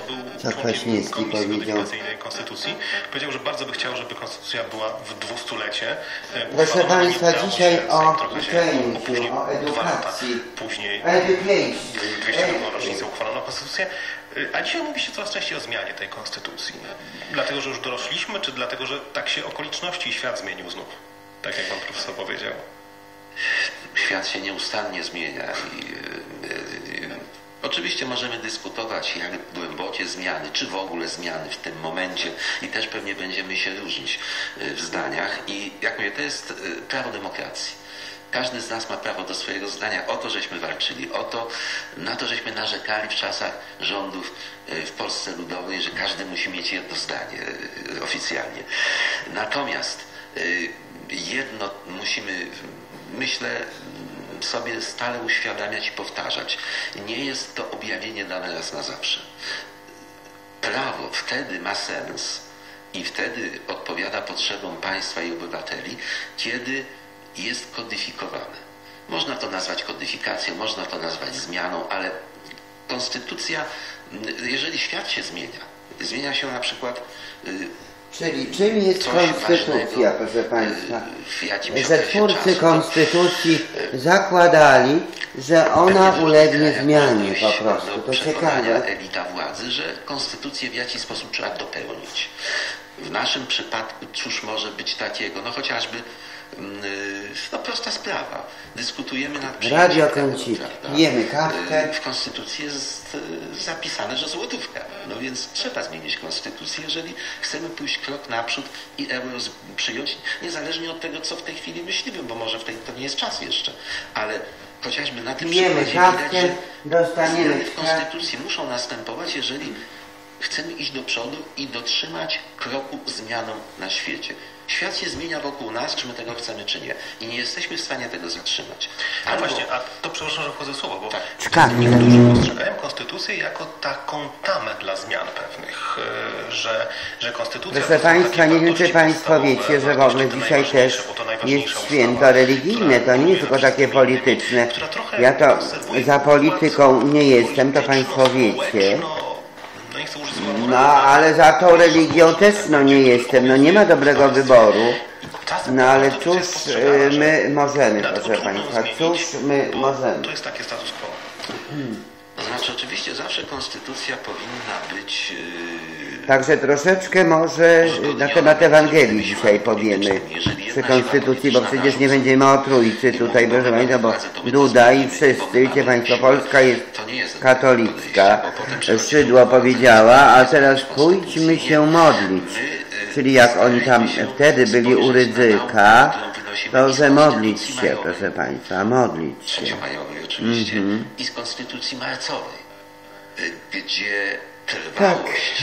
był co członkiem Komisji powiedział. Kodyfikacyjnej Konstytucji. Powiedział, że bardzo by chciał, żeby Konstytucja była w 200-lecie. Proszę Państwa, dzisiaj o uczeniu później się, o 2 lata edukacji. później, Education. 200. rocznicę uchwalono Konstytucję. A dzisiaj mówi się coraz częściej o zmianie tej Konstytucji. Dlatego, że już dorośliśmy, czy dlatego, że tak się okoliczności i świat zmienił znów? Tak jak Pan Profesor powiedział. Świat się nieustannie zmienia i oczywiście możemy dyskutować, jak głębokie zmiany, czy w ogóle zmiany w tym momencie i też pewnie będziemy się różnić w zdaniach i jak mówię, to jest prawo demokracji. Każdy z nas ma prawo do swojego zdania. O to żeśmy walczyli, na to żeśmy narzekali w czasach rządów w Polsce Ludowej, że każdy musi mieć jedno zdanie oficjalnie. Natomiast jedno musimy, myślę, sobie stale uświadamiać i powtarzać. Nie jest to objawienie dane raz na zawsze. Prawo wtedy ma sens i wtedy odpowiada potrzebom państwa i obywateli, kiedy jest kodyfikowane. Można to nazwać kodyfikacją, można to nazwać zmianą, ale konstytucja, jeżeli świat się zmienia się na przykład. Czyli czym jest konstytucja, proszę Państwa? Że twórcy konstytucji zakładali, że ona ulegnie zmianie po prostu. To ciekawe. Elita władzy, że konstytucję w jakiś sposób trzeba dopełnić. W naszym przypadku cóż może być takiego? No chociażby prosta sprawa. Dyskutujemy nad Radio kręci, jemy kawkę. W Konstytucji jest zapisane, że złotówka. No więc trzeba zmienić Konstytucję, jeżeli chcemy pójść krok naprzód i euro przyjąć, niezależnie od tego, co w tej chwili myślimy, bo może to nie jest czas jeszcze. Ale chociażby na tym przykładzie widać, że zmiany w Konstytucji muszą następować, jeżeli chcemy iść do przodu i dotrzymać kroku zmianą na świecie. Świat się zmienia wokół nas, czy my tego chcemy, czy nie. I nie jesteśmy w stanie tego zatrzymać. A właśnie, to przepraszam, że wchodzę w słowo, bo tak. Niektórzy postrzegają Konstytucję jako taką tamę dla zmian pewnych, że Konstytucja... Proszę Państwa, nie wiem, czy Państwo wiecie, że w ogóle dzisiaj też jest święto religijne, to nie jest tylko takie polityczne. Ja to za polityką nie jestem, to Państwo wiecie. No, ale za tą religią też nie jestem. Nie ma dobrego wyboru. No, ale cóż my możemy, proszę Państwa, cóż my możemy. To jest takie status quo. To znaczy, oczywiście zawsze konstytucja powinna być... Także troszeczkę może na temat Ewangelii dzisiaj powiemy przy konstytucji, bo przecież nie będziemy o Trójcy tutaj, proszę Państwa, bo Duda i wszyscy, wiecie Państwo, Polska jest katolicka, Szydło powiedziała, a teraz pójdźmy się modlić. Czyli jak oni tam wtedy byli u Rydzyka, to że modlić się, proszę Państwa, modlić się. Trzeciomajowej oczywiście i z konstytucji marcowej, gdzie trwałość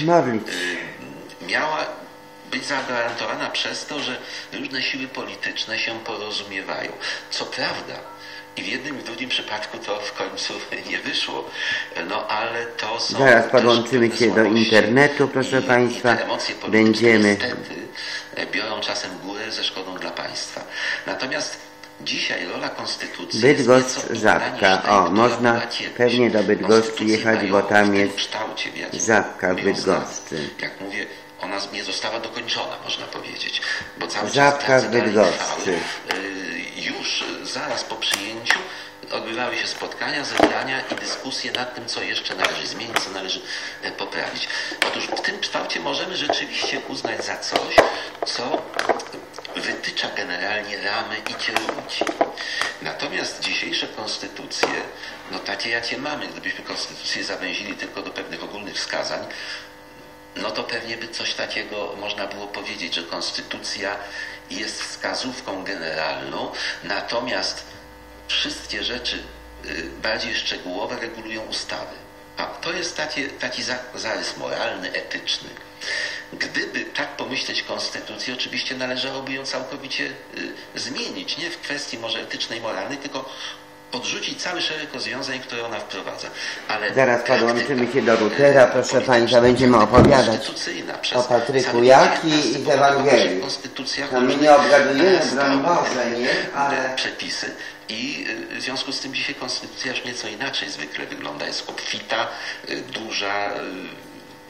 miała być zagwarantowana przez to, że różne siły polityczne się porozumiewają. Co prawda, i w jednym i w drugim przypadku to w końcu nie wyszło, ale to są... Zaraz podłączymy się do internetu, proszę Państwa, będziemy... Niestety biorą czasem górę ze szkodą dla państwa. Natomiast dzisiaj rola konstytucji... Bydgoszcz, Żabka. O, można pewnie do Bydgoszczy jechać, bo tam jest Żabka w Bydgoszczy. Jak mówię, ona nie została dokończona, można powiedzieć. Bo cały Żabka w Bydgoszczy. Już zaraz po przyjęciu odbywały się spotkania, zebrania i dyskusje nad tym, co jeszcze należy zmienić, co należy poprawić. Otóż w tym kształcie możemy rzeczywiście uznać za coś, co wytycza generalnie ramy i kierunki. Natomiast dzisiejsze konstytucje, takie jakie mamy, gdybyśmy konstytucję zawęzili tylko do pewnych ogólnych wskazań, to pewnie by coś takiego można było powiedzieć, że konstytucja jest wskazówką generalną, natomiast wszystkie rzeczy bardziej szczegółowe regulują ustawy. A to jest taki zarys moralny, etyczny. Gdyby tak pomyśleć konstytucję, oczywiście należałoby ją całkowicie zmienić, nie w kwestii może etycznej, moralnej, tylko odrzucić cały szereg rozwiązań, które ona wprowadza. Ale zaraz podłączymy się do routera, proszę Państwa, będziemy opowiadać o Patryku Jaki i z Ewangelii. My nie obgadujemy, broń Boże, nie? Ale... przepisy. I w związku z tym dzisiaj konstytucja już nieco inaczej zwykle wygląda. Jest obfita, duża,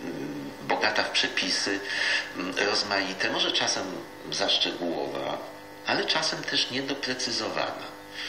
bogata w przepisy, rozmaite, może czasem za szczegółowa, ale czasem też niedoprecyzowana.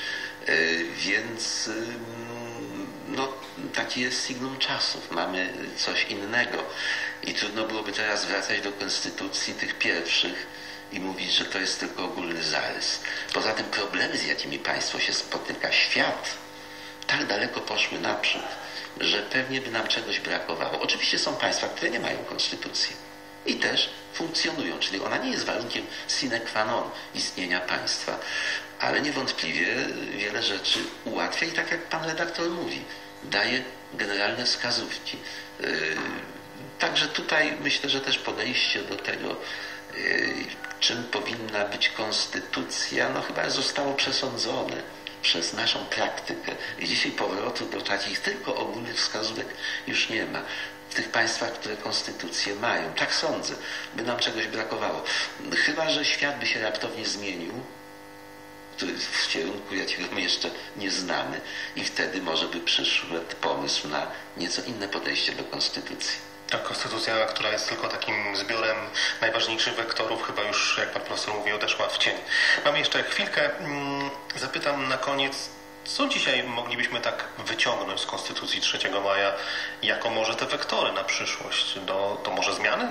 Więc no, taki jest signum czasów. Mamy coś innego i trudno byłoby teraz wracać do konstytucji tych pierwszych i mówić, że to jest tylko ogólny zarys. Poza tym problemy, z jakimi państwo się spotyka, świat, tak daleko poszły naprzód, że pewnie by nam czegoś brakowało. Oczywiście są państwa, które nie mają konstytucji i też funkcjonują, czyli ona nie jest warunkiem sine qua non istnienia państwa, ale niewątpliwie wiele rzeczy ułatwia i tak jak pan redaktor mówi, daje generalne wskazówki. Także tutaj myślę, że też podejście do tego, czym powinna być konstytucja, no chyba zostało przesądzone przez naszą praktykę. I dzisiaj powrotu do takich tylko ogólnych wskazówek już nie ma. W tych państwach, które konstytucje mają, tak sądzę, by nam czegoś brakowało. Chyba że świat by się raptownie zmienił, w kierunku, jakiego my jeszcze nie znamy i wtedy może by przyszedł pomysł na nieco inne podejście do konstytucji. Ta konstytucja, która jest tylko takim zbiorem najważniejszych wektorów, chyba już, jak pan profesor mówi, odeszła w cień. Mam jeszcze chwilkę. Zapytam na koniec, co dzisiaj moglibyśmy tak wyciągnąć z Konstytucji 3 maja jako może te wektory na przyszłość, do może zmiany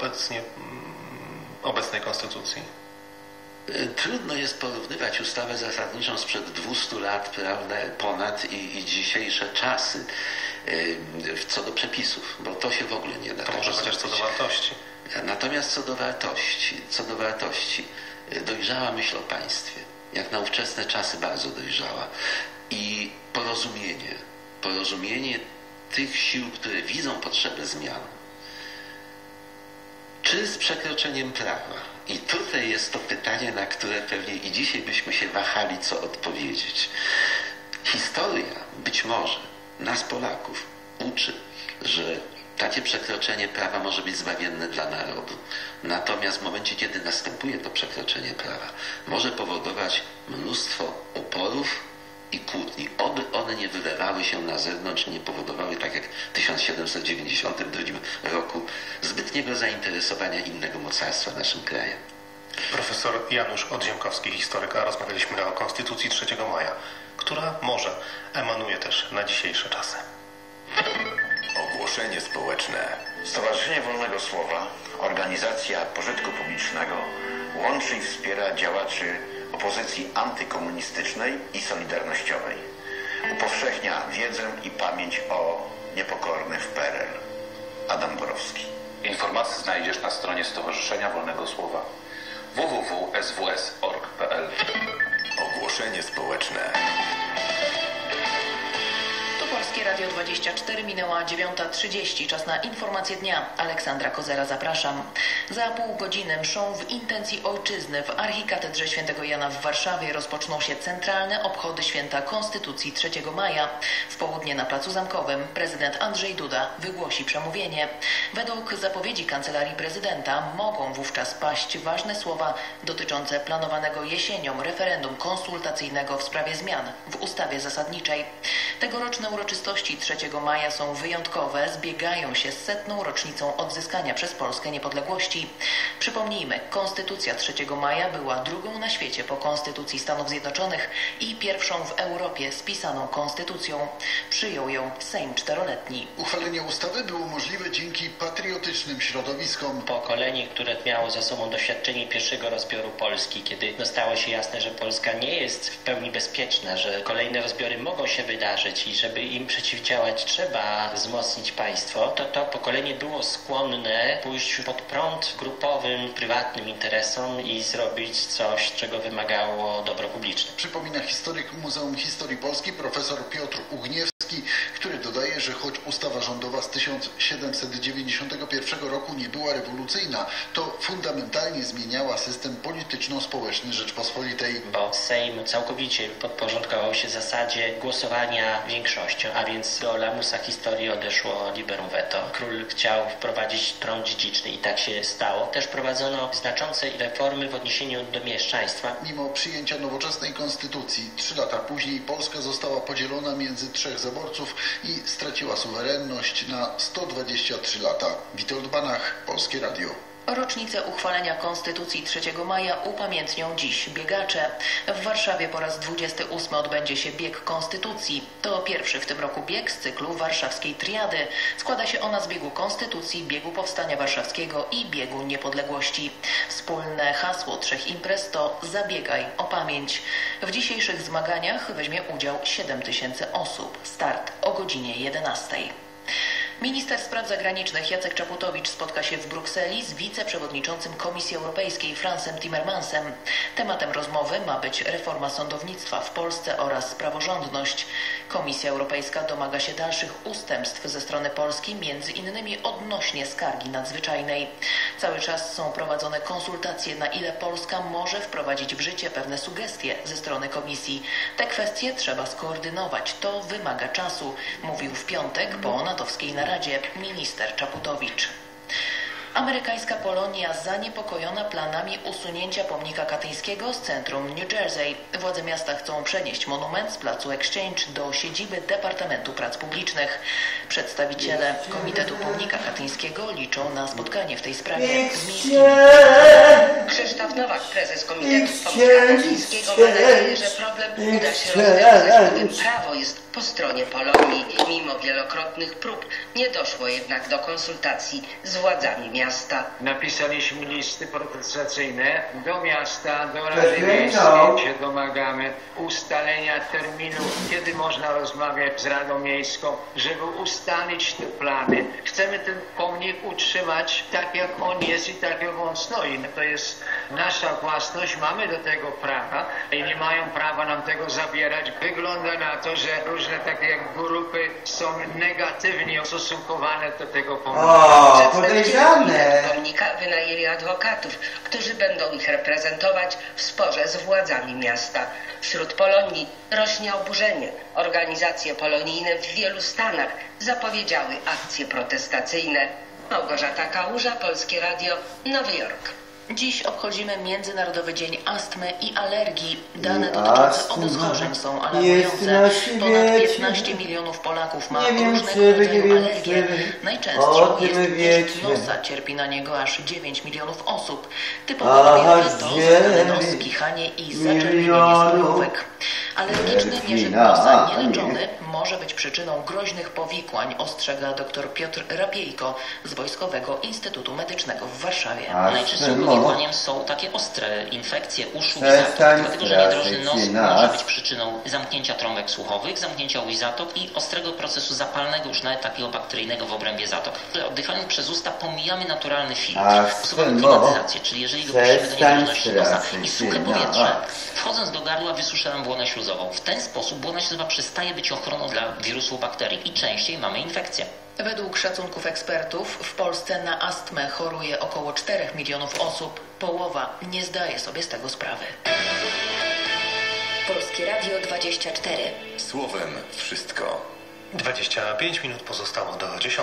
obecnej Konstytucji? Trudno jest porównywać ustawę zasadniczą sprzed 200 lat, prawda, ponad i dzisiejsze czasy co do przepisów, bo to się w ogóle nie da. To może chociaż co do wartości. Natomiast co do wartości, dojrzała myśl o państwie, jak na ówczesne czasy bardzo dojrzała i porozumienie tych sił, które widzą potrzebę zmian, czy z przekroczeniem prawa. I tutaj jest to pytanie, na które pewnie i dzisiaj byśmy się wahali, co odpowiedzieć. Historia być może nas, Polaków, uczy, że takie przekroczenie prawa może być zbawienne dla narodu. Natomiast w momencie, kiedy następuje to przekroczenie prawa, może powodować mnóstwo oporów i kłótni. Oby one nie wylewały się na zewnątrz, nie powodowały, tak jak w 1792 roku, zbytniego zainteresowania innego mocarstwa naszym krajem. Profesor Janusz Odziemkowski, historyk, a rozmawialiśmy o Konstytucji 3 maja, która może emanuje też na dzisiejsze czasy. Ogłoszenie społeczne. Stowarzyszenie Wolnego Słowa, organizacja pożytku publicznego, łączy i wspiera działaczy opozycji antykomunistycznej i solidarnościowej. Upowszechnia wiedzę i pamięć o niepokornych w PRL. Adam Borowski. Informacje znajdziesz na stronie Stowarzyszenia Wolnego Słowa www.sws.org.pl. Ogłoszenie społeczne. Polskie Radio 24, minęła 9:30. Czas na informacje dnia. Aleksandra Kozera, zapraszam. Za pół godziny mszą w intencji ojczyzny w Archikatedrze Świętego Jana w Warszawie rozpoczną się centralne obchody święta Konstytucji 3 maja. W południe na Placu Zamkowym prezydent Andrzej Duda wygłosi przemówienie. Według zapowiedzi Kancelarii Prezydenta mogą wówczas paść ważne słowa dotyczące planowanego jesienią referendum konsultacyjnego w sprawie zmian w ustawie zasadniczej. Tegoroczne uroczystości 3 maja są wyjątkowe, zbiegają się z 100. rocznicą odzyskania przez Polskę niepodległości. Przypomnijmy, Konstytucja 3 maja była drugą na świecie po Konstytucji Stanów Zjednoczonych i pierwszą w Europie spisaną konstytucją. Przyjął ją Sejm Czteroletni. Uchwalenie ustawy było możliwe dzięki patriotycznym środowiskom. Pokolenie, które miało za sobą doświadczenie pierwszego rozbioru Polski, kiedy stało się jasne, że Polska nie jest w pełni bezpieczna, że kolejne rozbiory mogą się wydarzyć i żeby im przeciwdziałać trzeba wzmocnić państwo, to pokolenie było skłonne pójść pod prąd grupowym, prywatnym interesom i zrobić coś, czego wymagało dobro publiczne. Przypomina historyk Muzeum Historii Polski profesor Piotr Ugniewski, który dodaje, że choć ustawa rządowa z 1791 roku nie była rewolucyjna, to fundamentalnie zmieniała system polityczno-społeczny Rzeczpospolitej. Bo Sejm całkowicie podporządkował się zasadzie głosowania większością, a więc do lamusa historii odeszło liberum veto. Król chciał wprowadzić tron dziedziczny i tak się stało. Też prowadzono znaczące reformy w odniesieniu do mieszczaństwa. Mimo przyjęcia nowoczesnej konstytucji 3 lata później Polska została podzielona między 3 zaborców i Polski straciła suwerenność na 123 lata. Witold Banach, Polskie Radio. Rocznicę uchwalenia Konstytucji 3 maja upamiętnią dziś biegacze. W Warszawie po raz 28 odbędzie się bieg Konstytucji. To pierwszy w tym roku bieg z cyklu warszawskiej triady. Składa się ona z biegu Konstytucji, biegu Powstania Warszawskiego i biegu Niepodległości. Wspólne hasło 3 imprez to Zabiegaj o pamięć. W dzisiejszych zmaganiach weźmie udział 7 000 osób. Start o godzinie 11. Minister Spraw Zagranicznych Jacek Czaputowicz spotka się w Brukseli z wiceprzewodniczącym Komisji Europejskiej Fransem Timmermansem. Tematem rozmowy ma być reforma sądownictwa w Polsce oraz praworządność. Komisja Europejska domaga się dalszych ustępstw ze strony Polski, między innymi odnośnie skargi nadzwyczajnej. Cały czas są prowadzone konsultacje, na ile Polska może wprowadzić w życie pewne sugestie ze strony Komisji. Te kwestie trzeba skoordynować, to wymaga czasu, mówił w piątek po natowskiej naradzie minister Czaputowicz. Amerykańska Polonia zaniepokojona planami usunięcia pomnika katyńskiego z centrum New Jersey. Władze miasta chcą przenieść monument z placu Exchange do siedziby Departamentu Prac Publicznych. Przedstawiciele Komitetu Pomnika Katyńskiego liczą na spotkanie w tej sprawie z miejskimi. Krzysztof Nowak, prezes Komitetu Pomnika Katyńskiego, ma nadzieję, że problem uda się rozwiązać, gdyby prawo jest po stronie Polonii. Mimo wielokrotnych prób nie doszło jednak do konsultacji z władzami miasta. Napisaliśmy listy protestacyjne do miasta, do Rady Miejskiej. Się domagamy ustalenia terminu, kiedy można rozmawiać z Radą Miejską, żeby ustalić te plany. Chcemy ten pomnik utrzymać tak, jak on jest i tak, jak on stoi. To jest nasza własność, mamy do tego prawa i nie mają prawa nam tego zabierać. Wygląda na to, że różne takie jak grupy są negatywnie ustosunkowane do tego pomnika. Podejrzane. Pomnika wynajęli adwokatów, którzy będą ich reprezentować w sporze z władzami miasta. Wśród Polonii rośnie oburzenie. Organizacje polonijne w wielu stanach zapowiedziały akcje protestacyjne. Małgorzata Kałuża, Polskie Radio, Nowy Jork. Dziś obchodzimy Międzynarodowy Dzień Astmy i Alergii. Dane dotyczące obu są alarmujące. Ponad 15 milionów Polaków ma różnego rodzaju alergie. Najczęstszą jest płaszcz nosa. Cierpi na niego aż 9 milionów osób. Typowe objawy to zapalenie nos, kichanie i zaczerwienienie skorupek. Alergiczny nieżyk nosa nieleczony może być przyczyną groźnych powikłań, ostrzega dr Piotr Rapiejko z Wojskowego Instytutu Medycznego w Warszawie. Najczęstszym powikłaniem są takie ostre infekcje uszu i zatok, dlatego że niedrożny nos może być przyczyną zamknięcia trąbek słuchowych, zamknięcia ujść zatok i ostrego procesu zapalnego, już nawet takiego bakteryjnego w obrębie zatok. Oddychając przez usta pomijamy naturalny filtr, usuwamy klimatyzację, czyli jeżeli dopuścimy do niedrożności nosa i suche powietrze, wchodząc do gardła wysusza nam błonę śluzową. W ten sposób błona śluzowa przestaje być ochroną dla wirusów, bakterii i częściej mamy infekcję. Według szacunków ekspertów w Polsce na astmę choruje około 4 milionów osób. Połowa nie zdaje sobie z tego sprawy. Polskie Radio 24. Słowem wszystko. 25 minut pozostało do 10.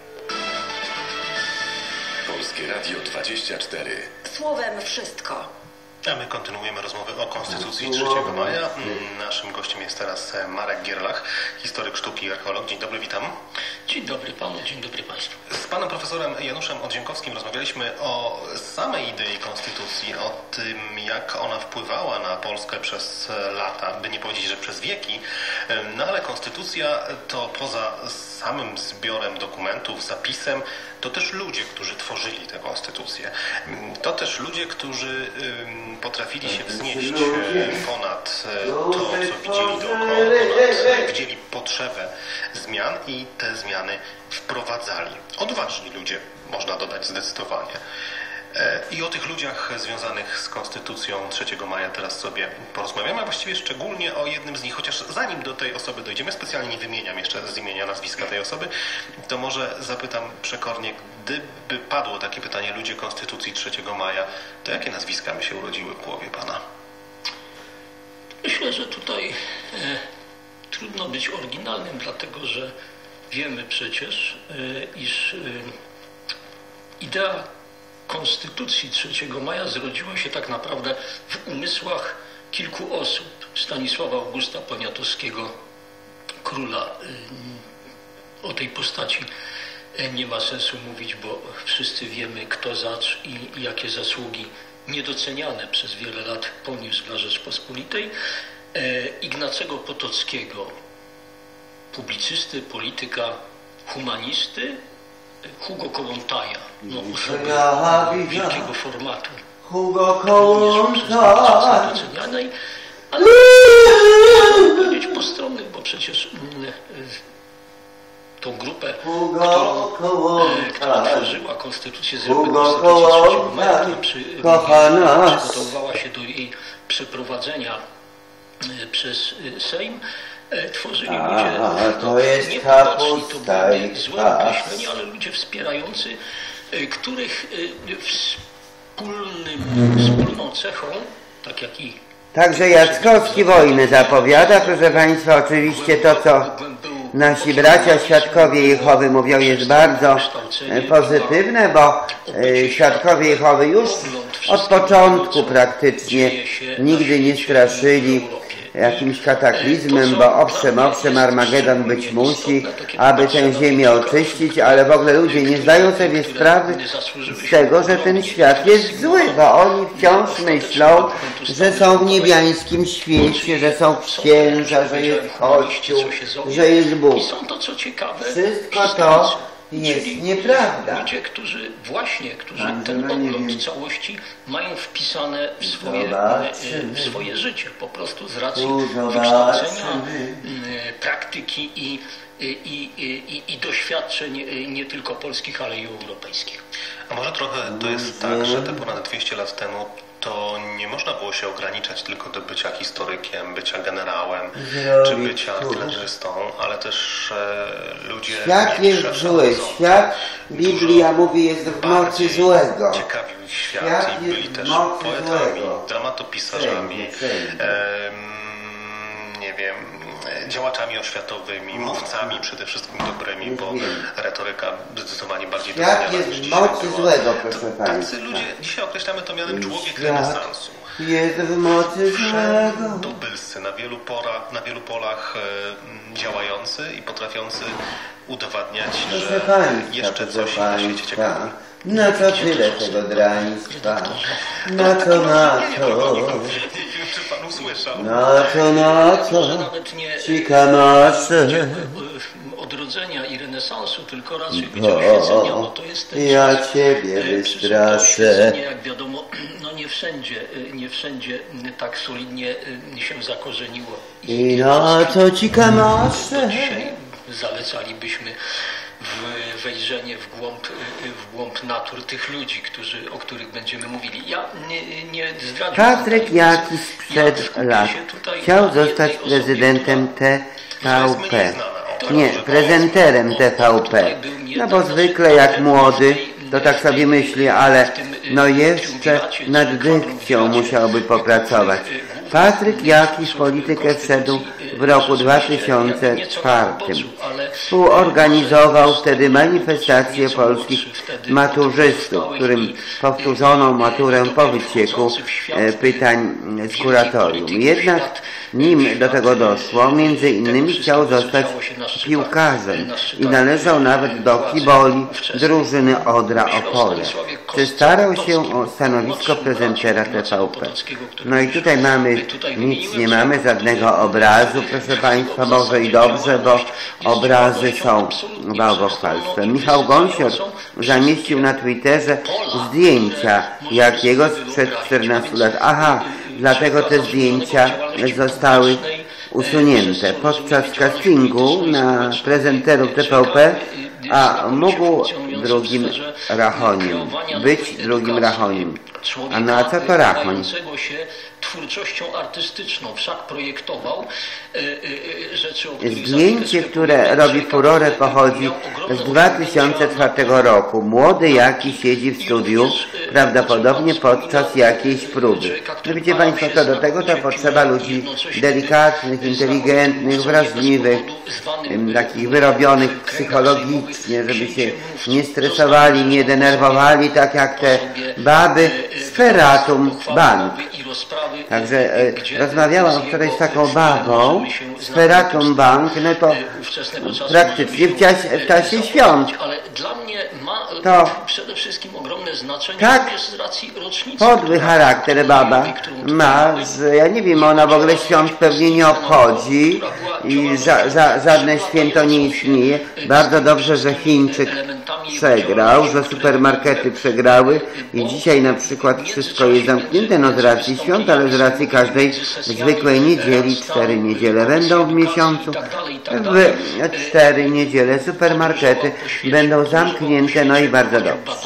Polskie Radio 24. Słowem wszystko. A my kontynuujemy rozmowę o Konstytucji 3 maja. Naszym gościem jest teraz Marek Gierlach, historyk sztuki i archeolog. Dzień dobry, witam. Dzień dobry panu, dzień dobry państwu. Z panem profesorem Januszem Odziemkowskim rozmawialiśmy o samej idei Konstytucji, o tym, jak ona wpływała na Polskę przez lata, by nie powiedzieć, że przez wieki. No ale Konstytucja to poza samym zbiorem dokumentów, zapisem, to też ludzie, którzy tworzyli tę konstytucję. To też ludzie, którzy potrafili się wznieść ponad to, co widzieli dookoła, ponad widzieli potrzebę zmian i te zmiany wprowadzali. Odważni ludzie, można dodać zdecydowanie. I o tych ludziach związanych z Konstytucją 3 maja teraz sobie porozmawiamy, a właściwie szczególnie o jednym z nich, chociaż zanim do tej osoby dojdziemy, specjalnie nie wymieniam jeszcze z imienia, nazwiska tej osoby, to może zapytam przekornie, gdyby padło takie pytanie, ludzie Konstytucji 3 maja, to jakie nazwiska by się urodziły w głowie pana? Myślę, że tutaj trudno być oryginalnym, dlatego że wiemy przecież, iż idea Konstytucji 3 maja zrodziła się tak naprawdę w umysłach kilku osób. Stanisława Augusta Poniatowskiego, króla o tej postaci nie ma sensu mówić, bo wszyscy wiemy, kto zacz i jakie zasługi niedoceniane przez wiele lat poniósł dla Rzeczpospolitej. Ignacego Potockiego, publicysty, polityka, humanisty, Hugo Kołłątaja, osoby wielkiego formatu. Hugo Kołłątaj. Docenianej, ale można powiedzieć postronnych, bo przecież tą grupę, która tworzyła Konstytucję z Konstytucji 3 maja, przygotowywała się do jej przeprowadzenia przez Sejm, tworzyli ludzie niepodoczni, to były złe określeni, ale ludzie wspierający, których wspólną cechą, tak jak i Także Jackowski wojnę zapowiada, proszę Państwa. Oczywiście to, co nasi bracia Świadkowie Jehowy mówią, jest bardzo pozytywne, bo Świadkowie Jehowy już od początku praktycznie nigdy nie straszyli jakimś kataklizmem, bo owszem, Armagedon być musi, aby tę ziemię oczyścić, ale w ogóle ludzie nie zdają sobie sprawy z tego, że ten świat jest zły, bo oni wciąż myślą, że są w niebiańskim świecie, że są księża, że jest Kościół, że jest Bóg. Wszystko to jest nieprawda. Ludzie, którzy ten ogląd całości mają wpisane w swoje życie, po prostu z racji wykształcenia, praktyki i doświadczeń nie tylko polskich, ale i europejskich. A może trochę to jest tak, że te ponad 200 lat temu to nie można było się ograniczać tylko do bycia historykiem, bycia generałem, czy bycia artylerzystą, ale też ludzie... Świat jest zły, świat, Biblia mówi, jest w mocy złego. Ciekawił świat i byli też poetami, dramatopisarzami, nie wiem, działaczami oświatowymi, mówcami przede wszystkim dobrymi, bo retoryka zdecydowanie bardziej Świat jest w mocy złego, proszę Państwa. Tacy ludzie, dzisiaj określamy to mianem człowiek renesansu. Jest w mocy złego. Tubylscy, na wielu polach działający i potrafiący udowadniać, że jeszcze coś na świecie ciekawego. No to tyle tego draństwa. Na to. Czy pan usłyszał? Na to. Cikamasze. Odrodzenia i renesansu, tylko raczej być oświecenia, bo to jest ten ja Ciebie wystraszę. Jak wiadomo, no nie wszędzie tak solidnie się zakorzeniło. I na to cikamasze. Dzisiaj zalecalibyśmy wejrzenie w głąb natur tych ludzi, o których będziemy mówili. Ja nie zdradzę. Patryk Jaki sprzed lat chciał zostać prezydentem TVP. Nie, prezenterem TVP. No bo zwykle jak młody, to tak sobie myśli, ale no jeszcze nad dykcją musiałby popracować. Patryk Jaki w politykę wszedł w roku 2004. Współorganizował wtedy manifestację polskich maturzystów, którym powtórzono maturę po wycieku pytań z kuratorium. Jednak nim do tego doszło, między innymi chciał zostać piłkarzem i należał nawet do kiboli drużyny Odra Opole. Starał się o stanowisko prezentera TVP. No i tutaj nic nie mamy, żadnego obrazu, proszę Państwa, może i dobrze, bo obrazy są bałwochwalstwem. Michał Gąsior zamieścił na Twitterze zdjęcia Jakiego sprzed 14 lat. Aha, dlatego te zdjęcia zostały usunięte. Podczas castingu na prezenterów TVP mógł być drugim Rachoniem. A na co to Rachoń? Twórczością artystyczną, wszak projektował rzeczy, o Zdjęcie, które robi furorę, pochodzi z 2004 roku. Młody Jaki siedzi w studiu, prawdopodobnie podczas jakiejś próby. No widzicie Państwo, co do tego to potrzeba ludzi delikatnych, inteligentnych, wrażliwych, takich wyrobionych psychologicznie, psychicznie, żeby się nie stresowali, nie denerwowali, tak jak te baby z Ferratum Bank. Także rozmawiałam wczoraj z taką babą z Ferratum Bank, no to praktycznie w czasie świąt. Ale dla mnie ma to przede wszystkim ogromne znaczenie tak z racji rocznicy. podły charakter baba ma, że ja nie wiem, ona w ogóle świąt pewnie nie obchodzi i żadne święto nie istnieje. Bardzo dobrze, że Chińczyk przegrał, że supermarkety przegrały i dzisiaj na przykład wszystko jest zamknięte, no z racji świąt, ale z racji każdej zwykłej niedzieli, 4 niedziele będą w miesiącu, w 4 niedziele supermarkety będą zamknięte, no i bardzo dobrze.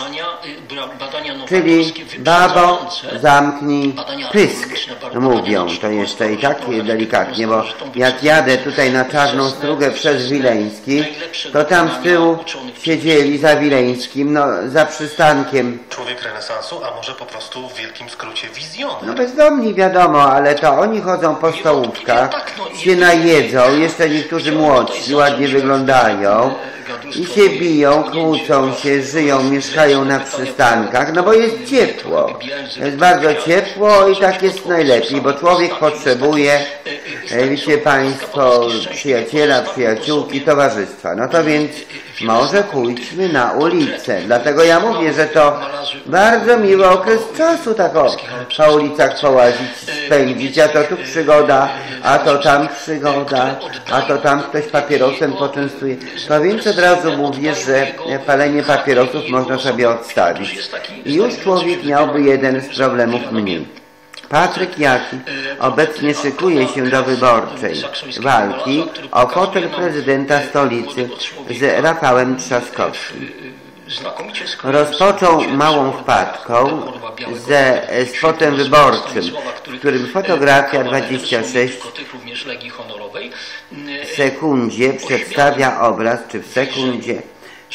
Czyli babo, zamknij pysk, mówią to jeszcze i tak delikatnie, bo jak jadę tutaj na Czarną Strugę przez Wileński, to tam z tyłu siedzieli za Wileńskim, no za przystankiem. Człowiek renesansu, a może po prostu w wielkim skrócie wizjoner. No bezdomni wiadomo, ale to oni chodzą po stołówkach, się najedzą, jeszcze niektórzy młodsi ładnie wyglądają i się biją, kłócą się, żyją, mieszkają na przystankach, no bo jest ciepło. Jest bardzo ciepło i tak jest najlepiej, bo człowiek potrzebuje, wiecie Państwo, przyjaciela, przyjaciółki, towarzystwa. No to więc może pójdźmy na ulicę. Dlatego ja mówię, że to bardzo miły okres czasu tak po ulicach połazić, spędzić, a to tu przygoda, a to tam przygoda, a to tam ktoś papierosem poczęstuje. To więc od razu mówię, że palenie papierosów można sobie odstawić. I już człowiek miałby jeden z problemów mniej. Patryk Jaki obecnie szykuje się do wyborczej walki o fotel prezydenta stolicy z Rafałem Trzaskowskim. Rozpoczął małą wpadką ze spotem wyborczym, w którym fotografia 26 w sekundzie przedstawia obraz, czy w sekundzie,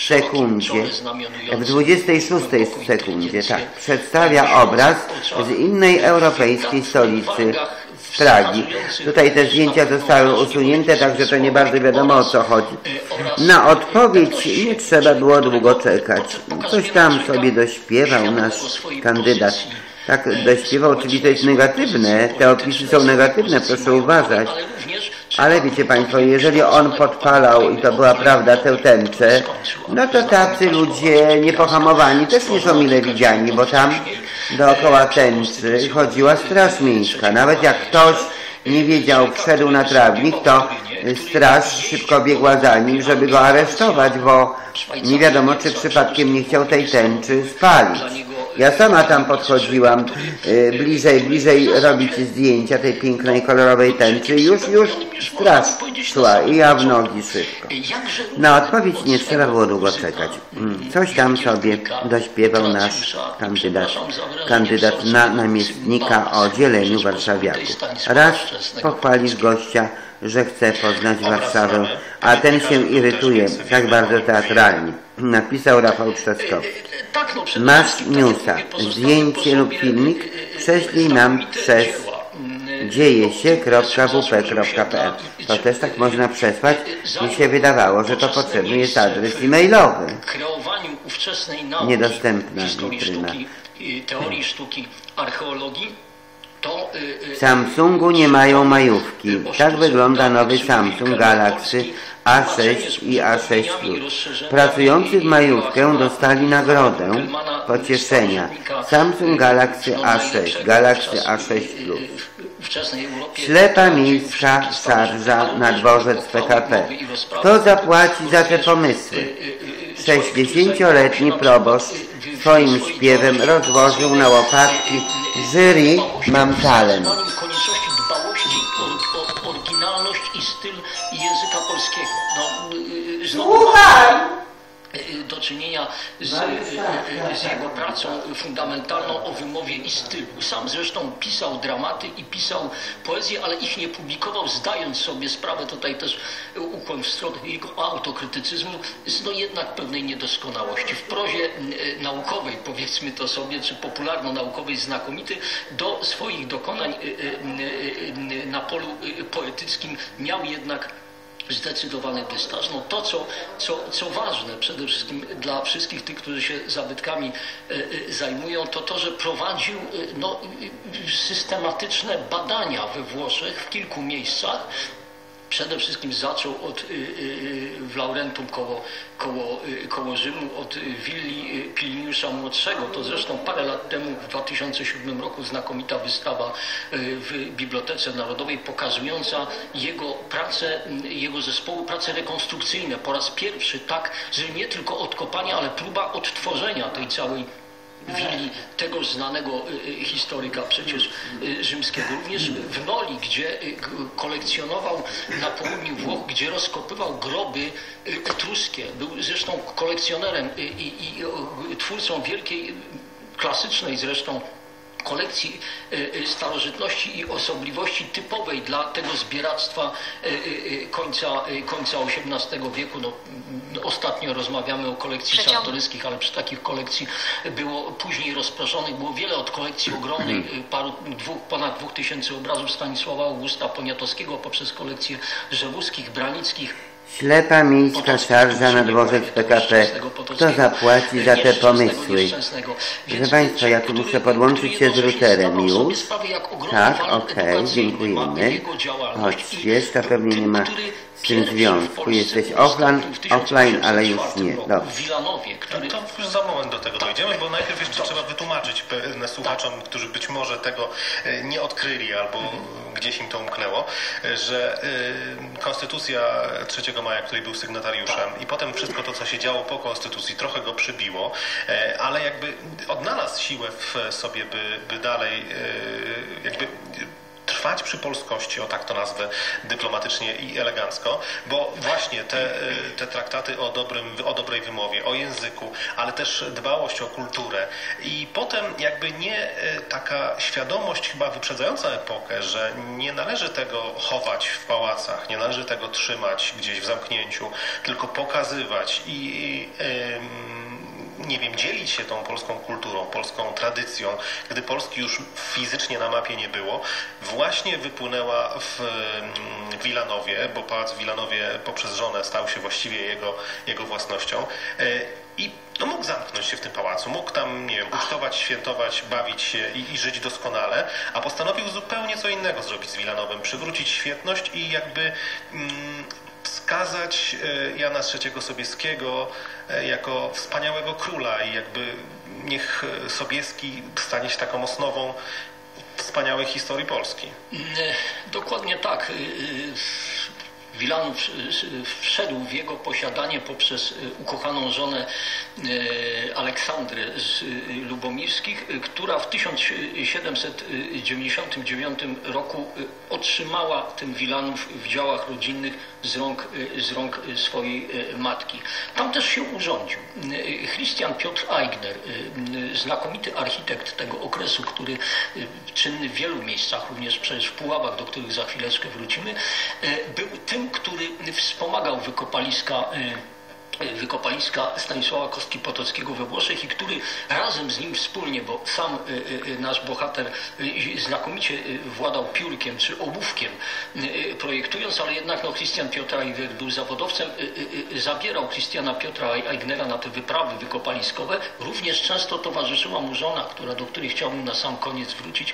w 26 sekundzie, tak, przedstawia obraz z innej europejskiej stolicy, Pragi. Tutaj te zdjęcia zostały usunięte, także to nie bardzo wiadomo, o co chodzi. Na odpowiedź nie trzeba było długo czekać. Coś tam sobie dośpiewał nasz kandydat. Tak dośpiewał, czyli to jest negatywne, te opisy są negatywne, proszę uważać. Ale wiecie Państwo, jeżeli on podpalał, i to była prawda, tę tęczę, no to tacy ludzie niepohamowani też nie są mile widziani, bo tam dookoła tęczy chodziła straż miejska. Nawet jak ktoś nie wiedział, wszedł na trawnik, to straż szybko biegła za nim, żeby go aresztować, bo nie wiadomo, czy przypadkiem nie chciał tej tęczy spalić. Ja sama tam podchodziłam, bliżej robić zdjęcia tej pięknej, kolorowej tęczy i już straż szła i ja w nogi szybko. Na odpowiedź nie trzeba było długo czekać. Coś tam sobie dośpiewał nasz kandydat na namiestnika o dzieleniu warszawiaków. Raz pochwalisz gościa, że chce poznać Warszawę, a ten się irytuje tak bardzo teatralnie. Napisał Rafał Trzaskowski. Masz newsa, zdjęcie lub filmik, prześlij nam przez dziejesie.wp.pl. To też tak można przesłać. Mi się wydawało, że to potrzebny jest adres e-mailowy. Niedostępna witryna. Teorii sztuki, archeologii. W Samsungu nie mają majówki. Tak wygląda nowy Samsung Galaxy A6 i A6 Plus. Pracujący w majówkę dostali nagrodę pocieszenia. Samsung Galaxy A6, Galaxy A6 Plus. Ślepa miejska szarża na dworzec PKP. Kto zapłaci za te pomysły? 60-letni proboszcz swoim śpiewem rozłożył na łopatki jury Mam Talent. Konieczności dbałości o oryginalność i styl języka polskiego. Słuchaj! Do czynienia z jego pracą fundamentalną o wymowie i stylu. Sam zresztą pisał dramaty i pisał poezję, ale ich nie publikował, zdając sobie sprawę, tutaj też ukłon w stronę jego autokrytycyzmu, z jednak pewnej niedoskonałości. W prozie naukowej, powiedzmy to sobie, czy popularno-naukowej znakomity, do swoich dokonań na polu poetyckim miał jednak zdecydowany dystanс. No to, co ważne przede wszystkim dla wszystkich tych, którzy się zabytkami zajmują, to, że prowadził systematyczne badania we Włoszech w kilku miejscach. Przede wszystkim zaczął w Laurentum koło Rzymu, od willi Pliniusza Młodszego. To zresztą parę lat temu, w 2007 roku, znakomita wystawa w Bibliotece Narodowej pokazująca jego pracę, jego zespołu, prace rekonstrukcyjne. Po raz pierwszy tak, że nie tylko odkopania, ale próba odtworzenia tej całej willi tegoż znanego historyka przecież rzymskiego. Również w Noli, gdzie kolekcjonował na południu Włoch, gdzie rozkopywał groby etruskie. Był zresztą kolekcjonerem i twórcą wielkiej, klasycznej zresztą kolekcji starożytności i osobliwości typowej dla tego zbieractwa końca XVIII wieku. No, ostatnio rozmawiamy o kolekcji czartoryskich, ale przy takich kolekcji było później rozproszonych, było wiele od kolekcji ogromnej, ponad 2000 obrazów Stanisława Augusta Poniatowskiego poprzez kolekcję Rzewuskich, Branickich. Ślepa miejska szarża na dworzec PKP. Kto zapłaci za te pomysły? Proszę Państwa, ja tu muszę podłączyć się z routerem już. Tak, okej, dziękujemy. Chodźcie, to pewnie nie ma z tym związku. Jesteś offline, ale już nie. Dobrze. To już za moment do tego dojdziemy, bo najpierw jeszcze trzeba wytłumaczyć słuchaczom, którzy być może tego nie odkryli albo gdzieś im to umknęło, że Konstytucja 3 maja, której był sygnatariuszem, i potem wszystko to, co się działo po Konstytucji, trochę go przybiło, ale jakby odnalazł siłę w sobie, by dalej jakby trwać przy polskości, o tak to nazwę dyplomatycznie i elegancko, bo właśnie te traktaty o dobrej wymowie, o języku, ale też dbałość o kulturę i potem jakby nie taka świadomość chyba wyprzedzająca epokę, że nie należy tego chować w pałacach, nie należy tego trzymać gdzieś w zamknięciu, tylko pokazywać i nie wiem, dzielić się tą polską kulturą, polską tradycją, gdy Polski już fizycznie na mapie nie było, właśnie wypłynęła w Wilanowie, bo pałac w Wilanowie poprzez żonę stał się właściwie jego własnością. I mógł zamknąć się w tym pałacu, mógł tam, nie wiem, ucztować, świętować, bawić się i żyć doskonale, a postanowił zupełnie co innego zrobić z Wilanowem, przywrócić świetność i jakby wskazać Jana III Sobieskiego jako wspaniałego króla i jakby niech Sobieski stanie się taką osnową wspaniałej historii Polski. Dokładnie tak. Wilanów wszedł w jego posiadanie poprzez ukochaną żonę Aleksandrę z Lubomirskich, która w 1799 roku otrzymała ten Wilanów w działach rodzinnych z rąk swojej matki. Tam też się urządził. Christian Piotr Aigner, znakomity architekt tego okresu, który czynny w wielu miejscach, również przecież w Puławach, do których za chwileczkę wrócimy, był tym, który wspomagał wykopaliska Stanisława Kostki Potockiego we Włoszech i który razem z nim wspólnie, bo sam nasz bohater znakomicie władał piórkiem czy ołówkiem projektując, ale jednak Christian Piotr Aigner był zawodowcem, zabierał Christiana Piotra Aignera na te wyprawy wykopaliskowe. Również często towarzyszyła mu żona, do której chciałbym na sam koniec wrócić.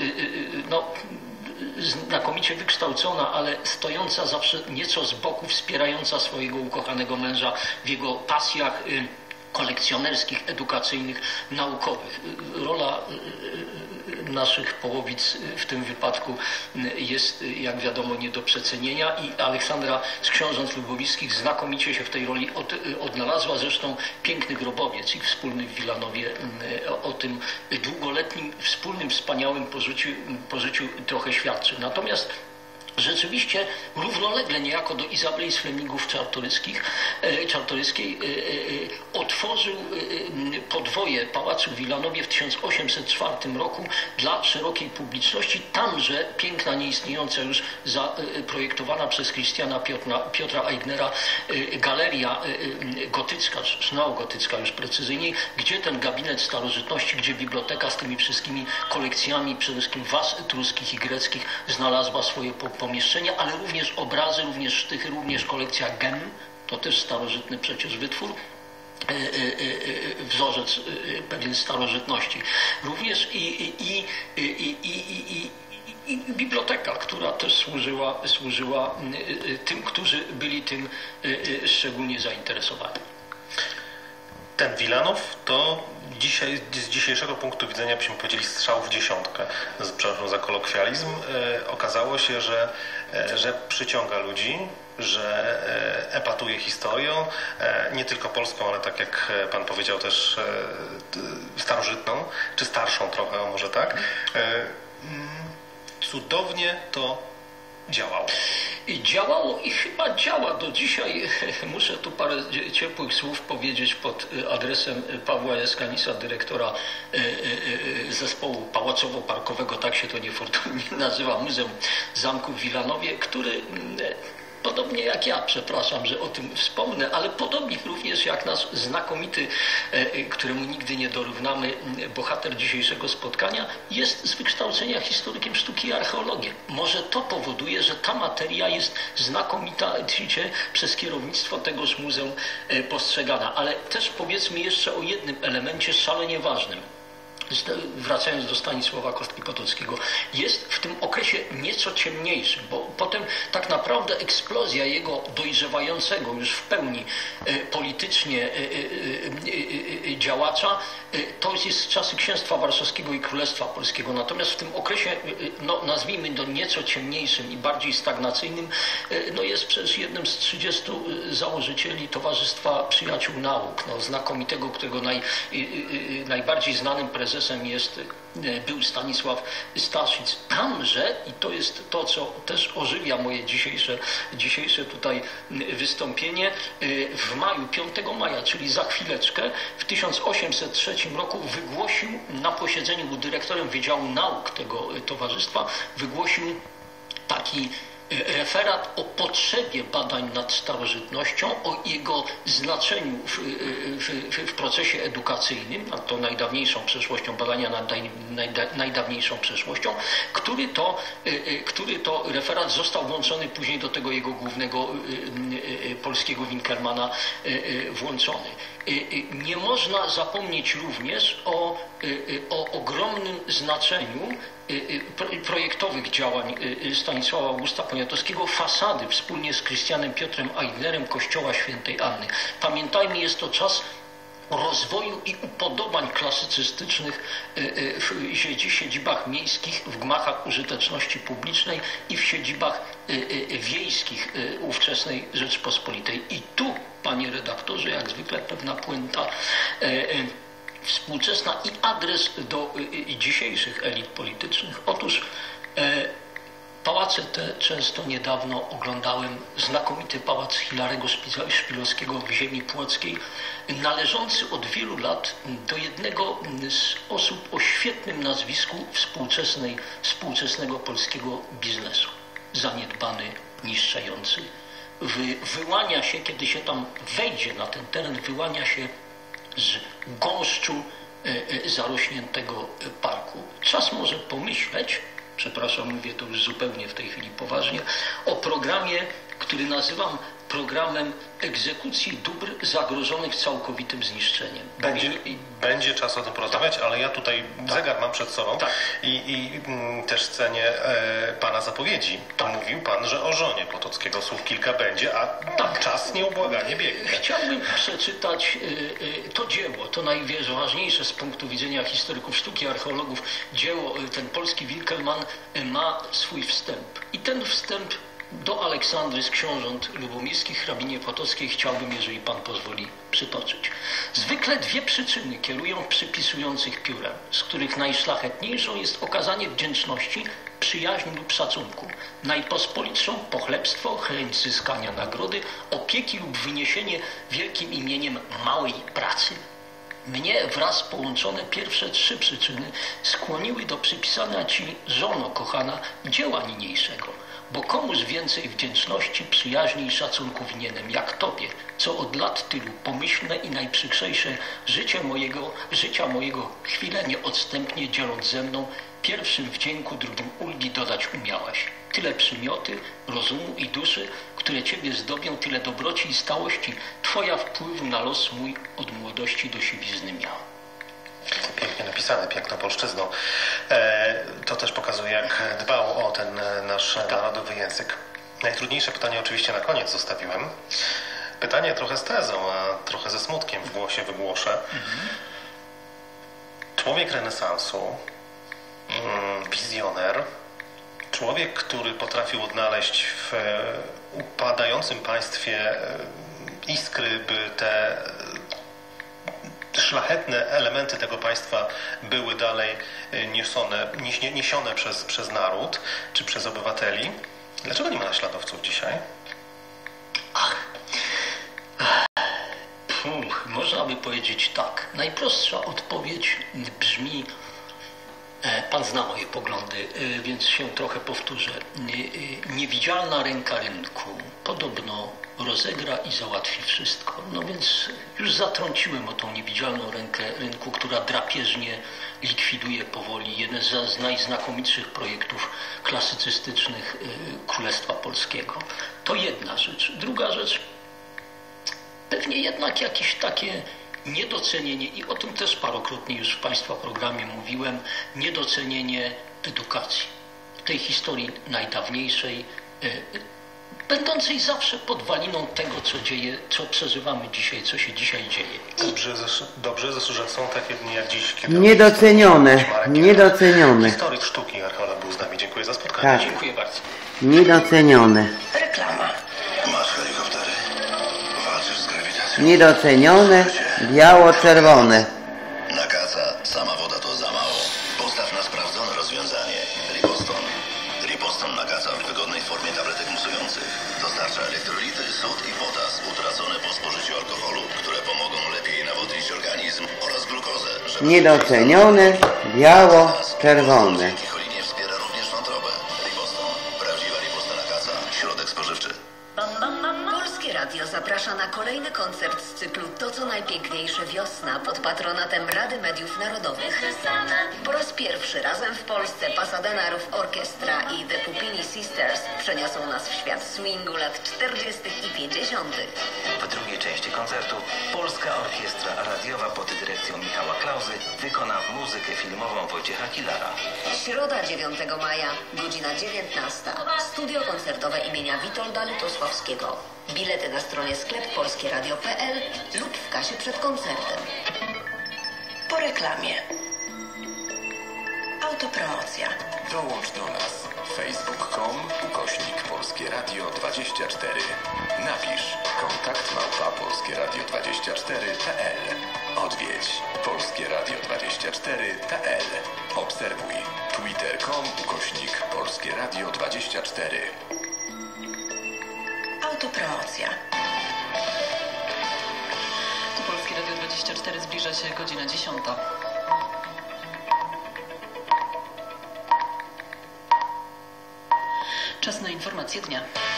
Znakomicie wykształcona, ale stojąca zawsze nieco z boku, wspierająca swojego ukochanego męża w jego pasjach kolekcjonerskich, edukacyjnych, naukowych. Rola naszych połowic w tym wypadku jest, jak wiadomo, nie do przecenienia i Aleksandra z książąt lubomirskich znakomicie się w tej roli odnalazła. Zresztą piękny grobowiec ich wspólny w Wilanowie o tym długoletnim, wspólnym, wspaniałym pożyciu trochę świadczy. Natomiast rzeczywiście równolegle niejako do Izabeli z Flemingów Czartoryskiej otworzył podwoje Pałacu w Wilanowie w 1804 roku dla szerokiej publiczności. Tamże piękna, nieistniejąca już zaprojektowana przez Christiana Piotra Aignera galeria gotycka, czy neogotycka już precyzyjniej, gdzie ten gabinet starożytności, gdzie biblioteka z tymi wszystkimi kolekcjami, przede wszystkim was etruskich i greckich, znalazła swoje pomieszczenia, ale również obrazy, również sztychy, również kolekcja gem, to też starożytny przecież wytwór, wzorzec pewien starożytności. Również i biblioteka, która też służyła tym, którzy byli tym szczególnie zainteresowani. Ten Wilanów to dzisiaj, z dzisiejszego punktu widzenia byśmy powiedzieli strzał w dziesiątkę, przepraszam za kolokwializm. Okazało się, że przyciąga ludzi, że epatuje historią, nie tylko polską, ale tak jak pan powiedział też starożytną, czy starszą trochę, może tak. Cudownie to działało. I działało i chyba działa do dzisiaj. Muszę tu parę ciepłych słów powiedzieć pod adresem Pawła Jaskanisa, dyrektora zespołu pałacowo-parkowego, tak się to niefortunnie nazywa, Muzeum Zamku w Wilanowie, który podobnie jak ja, przepraszam, że o tym wspomnę, ale podobnie również jak nasz znakomity, któremu nigdy nie dorównamy, bohater dzisiejszego spotkania, jest z wykształcenia historykiem sztuki i archeologiem. Może to powoduje, że ta materia jest znakomicie przez kierownictwo tegoż muzeum postrzegana. Ale też powiedzmy jeszcze o jednym elemencie szalenie ważnym. Wracając do Stanisława Kostki-Potockiego, jest w tym okresie nieco ciemniejszy, bo potem tak naprawdę eksplozja jego dojrzewającego już w pełni politycznie działacza to jest czasy Księstwa Warszawskiego i Królestwa Polskiego. Natomiast w tym okresie, nazwijmy to nieco ciemniejszym i bardziej stagnacyjnym, jest przecież jednym z 30 założycieli Towarzystwa Przyjaciół Nauk, znakomitego, którego najbardziej znanym prezesem był Stanisław Staszic. Tamże, i to jest to, co też ożywia moje dzisiejsze tutaj wystąpienie, w maju, 5 maja, czyli za chwileczkę, w 1803 roku wygłosił na posiedzeniu, był dyrektorem Wydziału Nauk tego towarzystwa, wygłosił taki referat o potrzebie badań nad starożytnością, o jego znaczeniu w procesie edukacyjnym, nad tą najdawniejszą przeszłością, badania nad najdawniejszą przeszłością, który to referat został włączony później do tego jego głównego polskiego Winkelmana włączony. Nie można zapomnieć również o ogromnym znaczeniu projektowych działań Stanisława Augusta Poniatowskiego, fasady wspólnie z Christianem Piotrem Aignerem Kościoła Świętej Anny. Pamiętajmy, jest to czas rozwoju i upodobań klasycystycznych w siedzibach miejskich, w gmachach użyteczności publicznej i w siedzibach wiejskich ówczesnej Rzeczpospolitej. I tu, panie redaktorze, jak zwykle pewna puenta współczesna i adres do dzisiejszych elit politycznych. Otóż pałace te często niedawno oglądałem. Znakomity pałac Hilarego Szpilowskiego w ziemi płockiej, należący od wielu lat do jednego z osób o świetnym nazwisku współczesnego polskiego biznesu. Zaniedbany, niszczejący. Wyłania się, kiedy się tam wejdzie na ten teren, wyłania się z gąszczu zarośniętego parku. Czas może pomyśleć, przepraszam, mówię to już zupełnie w tej chwili poważnie, o programie, który nazywam programem egzekucji dóbr zagrożonych całkowitym zniszczeniem. Będzie czas o tym porozmawiać, ale ja tutaj zegar mam przed sobą i też cenię pana zapowiedzi. To mówił pan, że o żonie Potockiego słów kilka będzie, a czas nieubłaganie biegnie. Chciałbym przeczytać to dzieło, to najważniejsze z punktu widzenia historyków sztuki, archeologów dzieło. Ten polski Winkelman ma swój wstęp. I ten wstęp do Aleksandry z książąt lubomirskich, hrabinie Potockiej chciałbym, jeżeli pan pozwoli, przytoczyć. Zwykle dwie przyczyny kierują przypisujących piórem, z których najszlachetniejszą jest okazanie wdzięczności, przyjaźni lub szacunku, najpospolitszą pochlebstwo, chęć zyskania nagrody, opieki lub wyniesienie wielkim imieniem małej pracy. Mnie wraz połączone pierwsze 3 przyczyny skłoniły do przypisania Ci, żono kochana, dzieła niniejszego, bo komuż więcej wdzięczności, przyjaźni i szacunku winienem, jak Tobie, co od lat tylu pomyślne i najprzykrzejsze życia mojego chwilę nieodstępnie dzieląc ze mną, pierwszym wdzięku, drugim ulgi dodać umiałaś. Tyle przymioty, rozumu i duszy, które Ciebie zdobią, tyle dobroci i stałości Twoja wpływu na los mój od młodości do siwizny miała. Pięknie napisane, piękną polszczyzną. To też pokazuje, jak dbał o ten nasz narodowy język. Najtrudniejsze pytanie oczywiście na koniec zostawiłem. Pytanie trochę z tezą, a trochę ze smutkiem w głosie wygłoszę. Człowiek renesansu, wizjoner, człowiek, który potrafił odnaleźć w upadającym państwie iskry, by te szlachetne elementy tego państwa były dalej niesione przez naród czy przez obywateli. Dlaczego nie ma naśladowców dzisiaj? Można by powiedzieć tak. Najprostsza odpowiedź brzmi, Pan zna moje poglądy, więc się trochę powtórzę. Niewidzialna ręka rynku podobno rozegra i załatwi wszystko. No więc już zatrąciłem o tą niewidzialną rękę rynku, która drapieżnie likwiduje powoli jeden z najznakomitszych projektów klasycystycznych Królestwa Polskiego. To jedna rzecz. Druga rzecz, pewnie jednak jakieś takie niedocenienie, i o tym też parokrotnie już w Państwa programie mówiłem, niedocenienie edukacji. Tej historii najdawniejszej, będącej zawsze podwaliną tego, co przeżywamy dzisiaj, co się dzisiaj dzieje. Dobrze, że są takie dni jak dziś. Kiedy niedocenione. Historyk sztuki archeolog był z nami. Dziękuję za spotkanie. Tak. Dziękuję bardzo. Niedocenione. Reklama. Masz helikoptery? Walczysz z grawitacją? Niedocenione, biało-czerwone. Na kaca sama woda to za mało. Postaw na sprawdzone rozwiązanie. Riposton. Riposton na kaca w wygodnej formie tabletek musujących. Dostarcza elektrolity, sód i potas utracone po spożyciu alkoholu, które pomogą lepiej nawodnić organizm, oraz glukozę. Niedocenione, biało-czerwone. Cholinie wspiera również wątrobę. Riposton. Prawdziwa riposta na kaca. Środek spożywczy. Polskie Radio zaprasza na kolejny koncert z cyklu To, co najpiękniejsze wiosna pod patronatem Rady Mediów Narodowych. Po raz pierwszy razem w Polsce Pasadena Roof Orchestra i The Pupini Sisters przeniosą nas w świat swingu lat 40. i 50. W drugiej części koncertu Polska Orkiestra Radiowa pod dyrekcją Michała Klauzy wykona muzykę filmową Wojciecha Kilara. Środa 9 maja, godzina 19. Studio koncertowe imienia Witolda Lutosławskiego. Bilety na stronie skleppolskieradio.pl lub w kasie przed koncertem. Po reklamie. Autopromocja. Dołącz do nas. facebook.com/Polskie Radio 24. Napisz kontakt@polskieradio24.pl. Odwiedź polskieradio24.pl. Obserwuj twitter.com/Polskie Radio 24. Autopromocja. Tu Polskie Radio 24, zbliża się godzina 10. Czas na informacje dnia.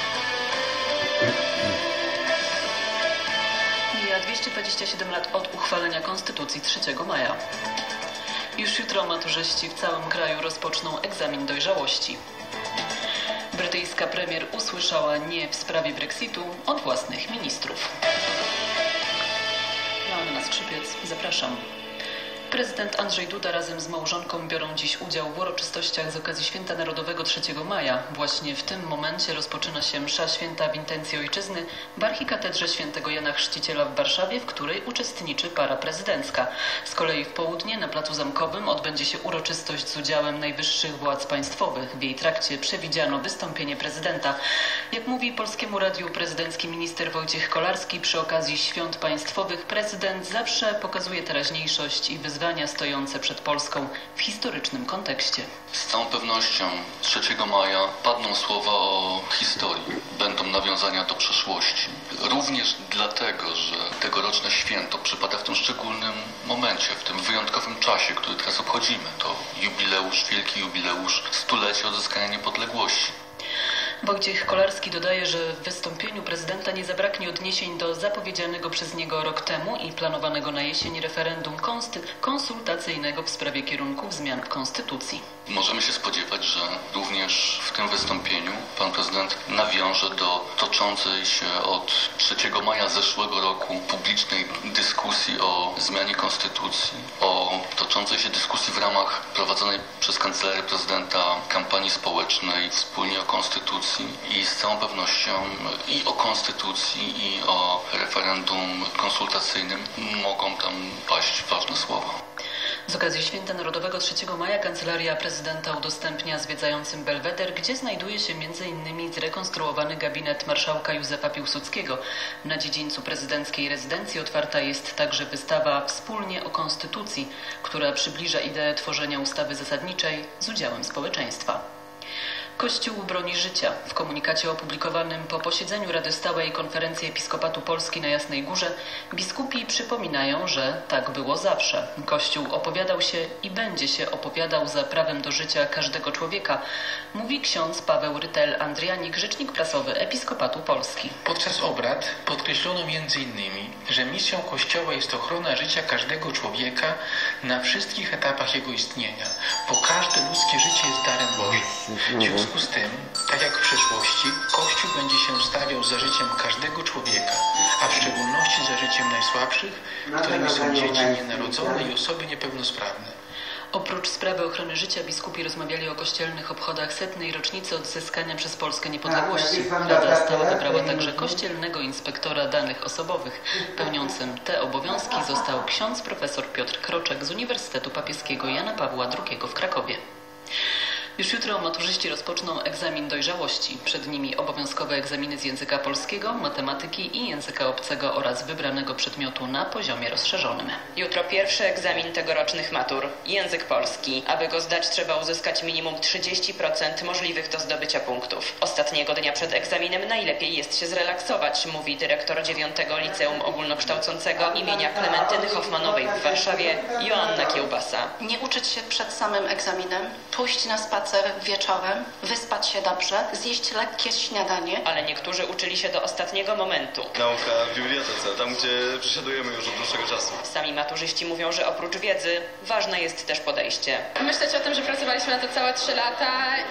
Mija 227 lat od uchwalenia Konstytucji 3 maja. Już jutro maturzyści w całym kraju rozpoczną egzamin dojrzałości. Brytyjska premier usłyszała nie w sprawie Brexitu od własnych ministrów. Joanna Skrzypiec, zapraszam. Prezydent Andrzej Duda razem z małżonką biorą dziś udział w uroczystościach z okazji Święta Narodowego 3 maja. Właśnie w tym momencie rozpoczyna się msza święta w intencji ojczyzny w Archikatedrze Świętego Jana Chrzciciela w Warszawie, w której uczestniczy para prezydencka. Z kolei w południe na Placu Zamkowym odbędzie się uroczystość z udziałem najwyższych władz państwowych. W jej trakcie przewidziano wystąpienie prezydenta. Jak mówi Polskiemu Radiu prezydencki minister Wojciech Kolarski, przy okazji świąt państwowych prezydent zawsze pokazuje teraźniejszość i wyzwania wyzwania stojące przed Polską w historycznym kontekście. Z całą pewnością 3 maja padną słowa o historii, będą nawiązania do przeszłości. Również dlatego, że tegoroczne święto przypada w tym szczególnym momencie, w tym wyjątkowym czasie, który teraz obchodzimy. To jubileusz, wielki jubileusz stulecia odzyskania niepodległości. Wojciech Kolarski dodaje, że w wystąpieniu prezydenta nie zabraknie odniesień do zapowiedzianego przez niego rok temu i planowanego na jesień referendum konsultacyjnego w sprawie kierunków zmian w Konstytucji. Możemy się spodziewać, że również w tym wystąpieniu pan prezydent nawiąże do toczącej się od 3 maja zeszłego roku publicznej dyskusji o zmianie Konstytucji, o toczącej się dyskusji w ramach prowadzonej przez Kancelarię Prezydenta kampanii społecznej wspólnie o Konstytucji i z całą pewnością i o Konstytucji, i o referendum konsultacyjnym mogą tam paść ważne słowa. Z okazji Święta Narodowego 3 maja Kancelaria Prezydenta udostępnia zwiedzającym Belweder, gdzie znajduje się m.in. zrekonstruowany gabinet marszałka Józefa Piłsudskiego. Na dziedzińcu prezydenckiej rezydencji otwarta jest także wystawa Wspólnie o Konstytucji, która przybliża ideę tworzenia ustawy zasadniczej z udziałem społeczeństwa. Kościół broni życia. W komunikacie opublikowanym po posiedzeniu Rady Stałej Konferencji Episkopatu Polski na Jasnej Górze biskupi przypominają, że tak było zawsze. Kościół opowiadał się i będzie się opowiadał za prawem do życia każdego człowieka, mówi ksiądz Paweł Rytel-Andrianik, rzecznik prasowy Episkopatu Polski. Podczas obrad podkreślono m.in., że misją Kościoła jest ochrona życia każdego człowieka na wszystkich etapach jego istnienia, bo każde ludzkie życie jest darem Bożym. W związku z tym, tak jak w przeszłości, Kościół będzie się stawiał za życiem każdego człowieka, a w szczególności za życiem najsłabszych, którymi są dzieci nienarodzone i osoby niepełnosprawne. Oprócz sprawy ochrony życia biskupi rozmawiali o kościelnych obchodach 100. rocznicy odzyskania przez Polskę niepodległości. Rada Stała wybrała także kościelnego inspektora danych osobowych. Pełniącym te obowiązki został ksiądz profesor Piotr Kroczek z Uniwersytetu Papieskiego Jana Pawła II w Krakowie. Już jutro maturzyści rozpoczną egzamin dojrzałości. Przed nimi obowiązkowe egzaminy z języka polskiego, matematyki i języka obcego oraz wybranego przedmiotu na poziomie rozszerzonym. Jutro pierwszy egzamin tegorocznych matur. Język polski. Aby go zdać, trzeba uzyskać minimum 30% możliwych do zdobycia punktów. Ostatniego dnia przed egzaminem najlepiej jest się zrelaksować, mówi dyrektor 9. Liceum Ogólnokształcącego imienia Klementyny Hoffmanowej w Warszawie Joanna Kiełbasa. Nie uczyć się przed samym egzaminem, pójść na spacer wieczorem, wyspać się dobrze, zjeść lekkie śniadanie. Ale niektórzy uczyli się do ostatniego momentu. Nauka w bibliotece, tam gdzie przesiadujemy już od dłuższego czasu. Sami maturzyści mówią, że oprócz wiedzy ważne jest też podejście. Myśleć o tym, że pracowaliśmy na to całe 3 lata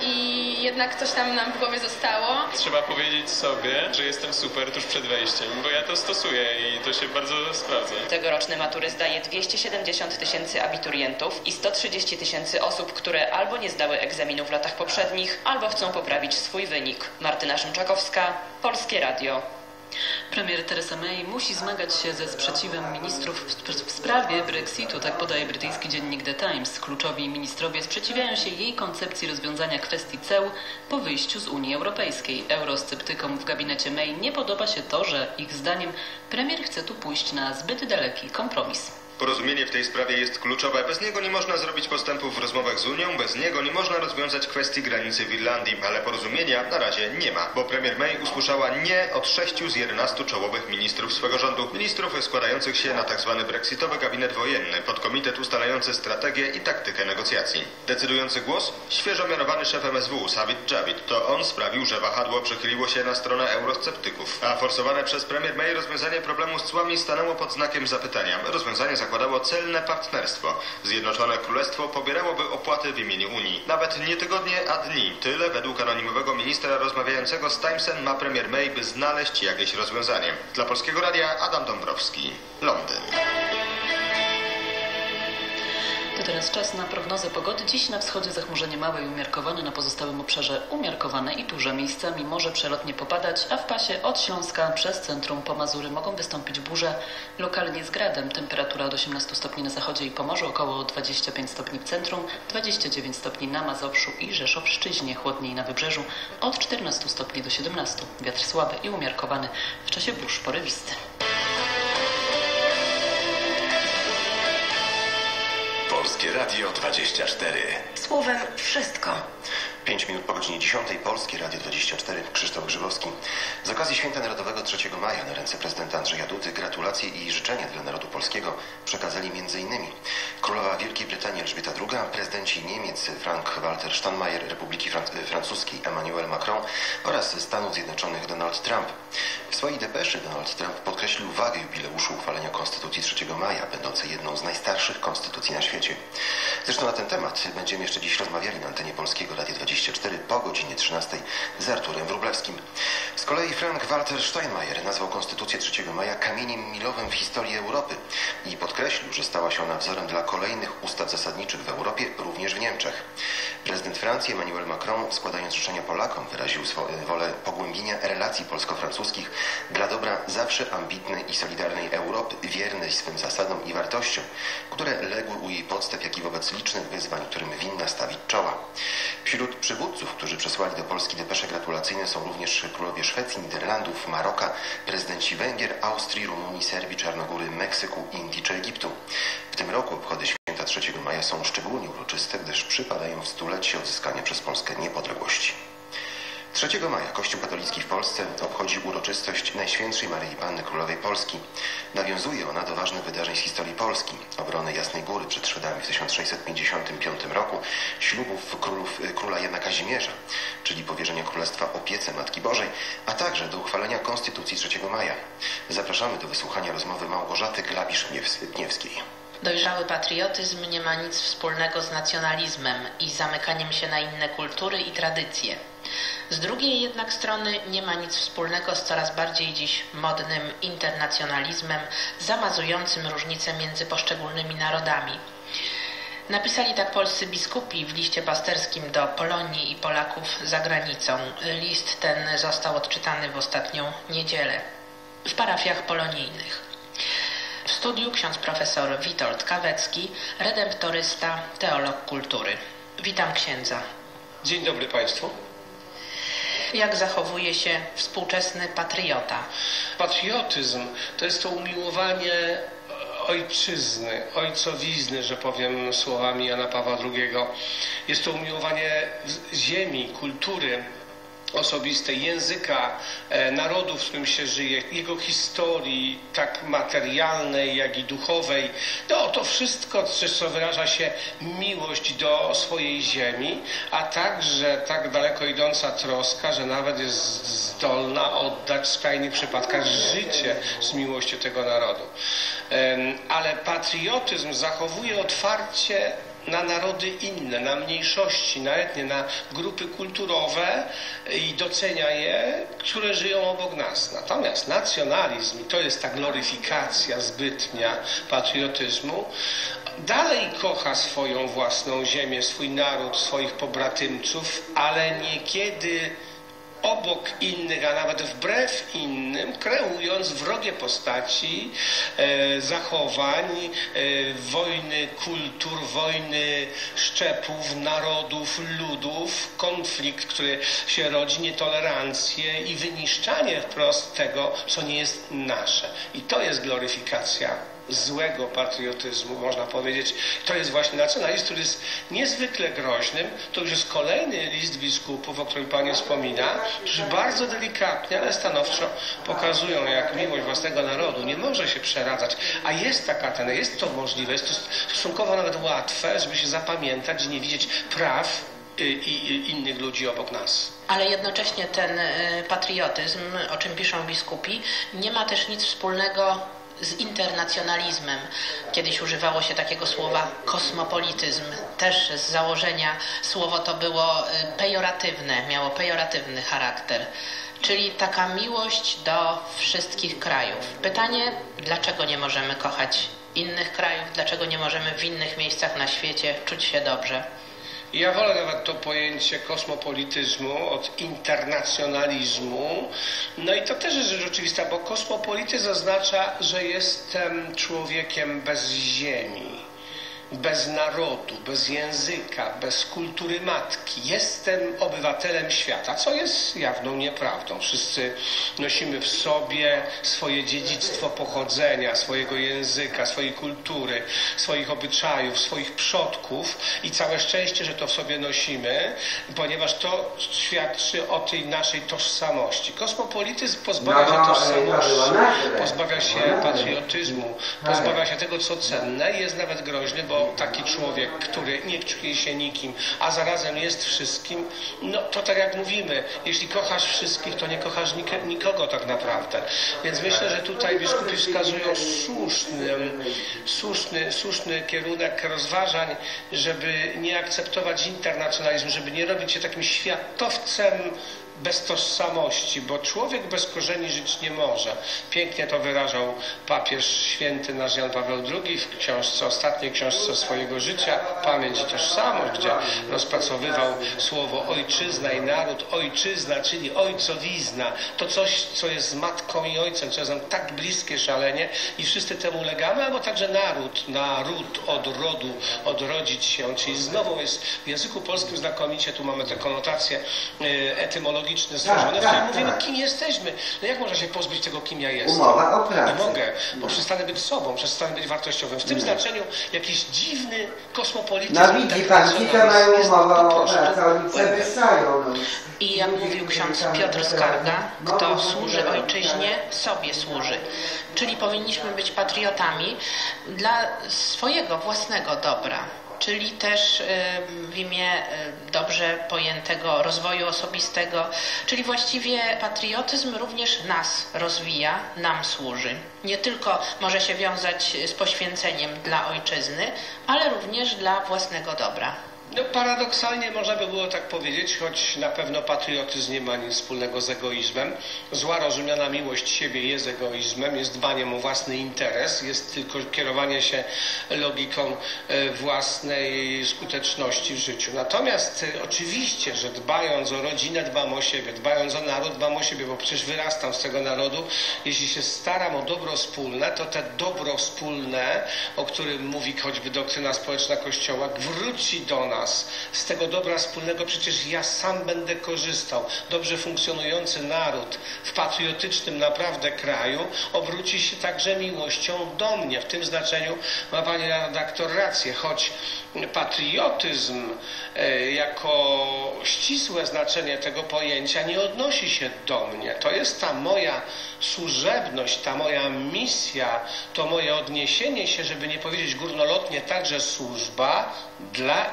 i jednak coś tam nam w głowie zostało. Trzeba powiedzieć sobie, że jestem super tuż przed wejściem, bo ja to stosuję i to się bardzo sprawdza. Tegoroczne matury zdaje 270 000 abiturientów i 130 000 osób, które albo nie zdały egzaminu w latach poprzednich, albo chcą poprawić swój wynik. Martyna Szymczakowska, Polskie Radio. Premier Theresa May musi zmagać się ze sprzeciwem ministrów w sprawie Brexitu, tak podaje brytyjski dziennik The Times. Kluczowi ministrowie sprzeciwiają się jej koncepcji rozwiązania kwestii ceł po wyjściu z Unii Europejskiej. Eurosceptykom w gabinecie May nie podoba się to, że ich zdaniem premier chce tu pójść na zbyt daleki kompromis. Porozumienie w tej sprawie jest kluczowe. Bez niego nie można zrobić postępów w rozmowach z Unią, bez niego nie można rozwiązać kwestii granicy w Irlandii, ale porozumienia na razie nie ma, bo premier May usłyszała nie od 6 z 11 czołowych ministrów swego rządu. Ministrów składających się na tzw. brexitowy gabinet wojenny, podkomitet ustalający strategię i taktykę negocjacji. Decydujący głos? Świeżo mianowany szef MSW, Sajid Javid. To on sprawił, że wahadło przychyliło się na stronę eurosceptyków, a forsowane przez premier May rozwiązanie problemu z cłami stanęło pod znakiem zapytania. Rozwiązanie zakładało celne partnerstwo. Zjednoczone Królestwo pobierałoby opłaty w imieniu Unii. Nawet nie tygodnie, a dni. Tyle według anonimowego ministra rozmawiającego z Timesem ma premier May, by znaleźć jakieś rozwiązanie. Dla Polskiego Radia Adam Dąbrowski, Londyn. To teraz czas na prognozę pogody. Dziś na wschodzie zachmurzenie małe i umiarkowane, na pozostałym obszarze umiarkowane i duże. Miejscami może przelotnie popadać, a w pasie od Śląska przez centrum po Mazury mogą wystąpić burze, lokalnie z gradem. Temperatura od 18 stopni na zachodzie i Pomorzu, około 25 stopni w centrum, 29 stopni na Mazowszu i Rzeszowszczyźnie, chłodniej na Wybrzeżu, od 14 stopni do 17. Wiatr słaby i umiarkowany, w czasie burz porywisty. Polskie Radio 24. Słowem wszystko. 5 minut po godzinie 10. Polskie Radio 24. Krzysztof Grzybowski. Z okazji Święta Narodowego 3 maja na ręce prezydenta Andrzeja Dudy gratulacje i życzenia dla narodu polskiego przekazali m.in. królowa Wielkiej Brytanii Elżbieta II, prezydenci Niemiec Frank-Walter Steinmeier, Republiki Francuskiej Emmanuel Macron oraz Stanów Zjednoczonych Donald Trump. W swojej depeszy Donald Trump podkreślił wagę jubileuszu uchwalenia Konstytucji 3 maja, będącej jedną z najstarszych konstytucji na świecie. Zresztą na ten temat będziemy jeszcze dziś rozmawiali na antenie Polskiego Radia 24 po godzinie 13 z Arturem Wróblewskim. Z kolei Frank-Walter Steinmeier nazwał Konstytucję 3 maja kamieniem milowym w historii Europy i podkreślił, że stała się ona wzorem dla kolejnych ustaw zasadniczych w Europie, również w Niemczech. Prezydent Francji Emmanuel Macron, składając życzenia Polakom, wyraził wolę pogłębienia relacji polsko-francuskich dla dobra zawsze ambitnej i solidarnej Europy, wiernej swym zasadom i wartościom, które legły u jej podstaw, jak i wobec licznych wyzwań, którym winna stawić czoła. Wśród przywódców, którzy przesłali do Polski depesze gratulacyjne, są również królowie Szwecji, Niderlandów, Maroka, prezydenci Węgier, Austrii, Rumunii, Serbii, Czarnogóry, Meksyku, Indii czy Egiptu. W tym roku obchody święta 3 maja są szczególnie uroczyste, gdyż przypadają w stulecie odzyskania przez Polskę niepodległości. 3 maja Kościół katolicki w Polsce obchodzi uroczystość Najświętszej Maryi Panny Królowej Polski. Nawiązuje ona do ważnych wydarzeń z historii Polski, obrony Jasnej Góry przed Szwedami w 1655 roku, ślubów króla Jana Kazimierza, czyli powierzenia królestwa opiece Matki Bożej, a także do uchwalenia Konstytucji 3 maja. Zapraszamy do wysłuchania rozmowy Małgorzaty Glabisz-Niewskiej. Dojrzały patriotyzm nie ma nic wspólnego z nacjonalizmem i zamykaniem się na inne kultury i tradycje. Z drugiej jednak strony nie ma nic wspólnego z coraz bardziej dziś modnym internacjonalizmem, zamazującym różnice między poszczególnymi narodami. Napisali tak polscy biskupi w liście pasterskim do Polonii i Polaków za granicą. List ten został odczytany w ostatnią niedzielę w parafiach polonijnych. W studiu ksiądz profesor Witold Kawecki, redemptorysta, teolog kultury. Witam księdza. Dzień dobry Państwu. Jak zachowuje się współczesny patriota? Patriotyzm to jest to umiłowanie ojczyzny, ojcowizny, że powiem słowami Jana Pawła II. Jest to umiłowanie ziemi, kultury osobistej, języka, narodu, w którym się żyje, jego historii, tak materialnej, jak i duchowej. No, to wszystko, co wyraża się miłość do swojej ziemi, a także tak daleko idąca troska, że nawet jest zdolna oddać w skrajnych przypadkach życie z miłości tego narodu. Ale patriotyzm zachowuje otwarcie na narody inne, na mniejszości, na etnie, na grupy kulturowe i docenia je, które żyją obok nas. Natomiast nacjonalizm, i to jest ta gloryfikacja zbytnia patriotyzmu, dalej kocha swoją własną ziemię, swój naród, swoich pobratymców, ale niekiedy obok innych, a nawet wbrew innym, kreując wrogie postaci, zachowań, wojny kultur, wojny szczepów, narodów, ludów, konflikt, który się rodzi, nietolerancję i wyniszczanie wprost tego, co nie jest nasze. I to jest gloryfikacja złego patriotyzmu, można powiedzieć. To jest właśnie nacjonalizm, który jest niezwykle groźnym. To już jest kolejny list biskupów, o którym Pani wspomina, którzy bardzo delikatnie, ale stanowczo pokazują, jak miłość własnego narodu nie może się przeradzać. A jest jest to możliwe, jest to stosunkowo nawet łatwe, żeby się zapamiętać i nie widzieć praw i innych ludzi obok nas. Ale jednocześnie ten patriotyzm, o czym piszą biskupi, nie ma też nic wspólnego z internacjonalizmem. Kiedyś używało się takiego słowa kosmopolityzm. Też z założenia słowo to było pejoratywne, miało pejoratywny charakter. Czyli taka miłość do wszystkich krajów. Pytanie, dlaczego nie możemy kochać innych krajów? Dlaczego nie możemy w innych miejscach na świecie czuć się dobrze? Ja wolę nawet to pojęcie kosmopolityzmu od internacjonalizmu. No i to też jest rzecz oczywista, bo kosmopolityzm oznacza, że jestem człowiekiem bez ziemi. bez narodu, bez języka, bez kultury matki. Jestem obywatelem świata, co jest jawną nieprawdą. Wszyscy nosimy w sobie swoje dziedzictwo pochodzenia, swojego języka, swojej kultury, swoich obyczajów, swoich przodków i całe szczęście, że to w sobie nosimy, ponieważ to świadczy o tej naszej tożsamości. Kosmopolityzm pozbawia się tożsamości, pozbawia się patriotyzmu, pozbawia się tego, co cenne i jest nawet groźny, bo taki człowiek, który nie czuje się nikim, a zarazem jest wszystkim, no to tak jak mówimy, jeśli kochasz wszystkich, to nie kochasz nikogo tak naprawdę. Więc myślę, że tutaj biskupi wskazują słuszny kierunek rozważań, żeby nie akceptować internacjonalizmu, żeby nie robić się takim światowcem bez tożsamości, bo człowiek bez korzeni żyć nie może. Pięknie to wyrażał papież święty nasz Jan Paweł II w książce, ostatniej książce swojego życia, Pamięć i tożsamość, gdzie rozpracowywał słowo ojczyzna i naród. Ojczyzna, czyli ojcowizna, to coś, co jest z matką i ojcem, co jest nam tak bliskie szalenie i wszyscy temu ulegamy, albo także naród od rodu, odrodzić się, czyli znowu jest w języku polskim znakomicie, tu mamy te konotacje etymologiczne stworzone, w którym mówimy, kim jesteśmy. No jak można się pozbyć tego, kim ja jestem? Umowa o pracę. Nie mogę, bo przestanę być sobą, przestanę być wartościowym. W tym znaczeniu jakiś dziwny kosmopolityzm. No widzi pan, ci to mają umowę o pracę, oni przewyższają. I jak mówił ksiądz Piotr Skarga, kto służy ojczyźnie, sobie służy. Czyli powinniśmy być patriotami dla swojego własnego dobra. Czyli też w imię dobrze pojętego rozwoju osobistego, czyli właściwie patriotyzm również nas rozwija, nam służy. Nie tylko może się wiązać z poświęceniem dla ojczyzny, ale również dla własnego dobra. No, paradoksalnie można by było tak powiedzieć, choć na pewno patriotyzm nie ma nic wspólnego z egoizmem. Zła rozumiana miłość siebie jest egoizmem, jest dbaniem o własny interes, jest tylko kierowanie się logiką własnej skuteczności w życiu. Natomiast oczywiście, że dbając o rodzinę, dbam o siebie, dbając o naród, dbam o siebie, bo przecież wyrastam z tego narodu. Jeśli się staram o dobro wspólne, to te dobro wspólne, o którym mówi choćby doktryna społeczna Kościoła, wróci do nas. Z tego dobra wspólnego przecież ja sam będę korzystał. Dobrze funkcjonujący naród w patriotycznym naprawdę kraju obróci się także miłością do mnie. W tym znaczeniu ma pani redaktor rację, choć patriotyzm jako ścisłe znaczenie tego pojęcia nie odnosi się do mnie. To jest ta moja służebność, ta moja misja, to moje odniesienie się, żeby nie powiedzieć górnolotnie, także służba dla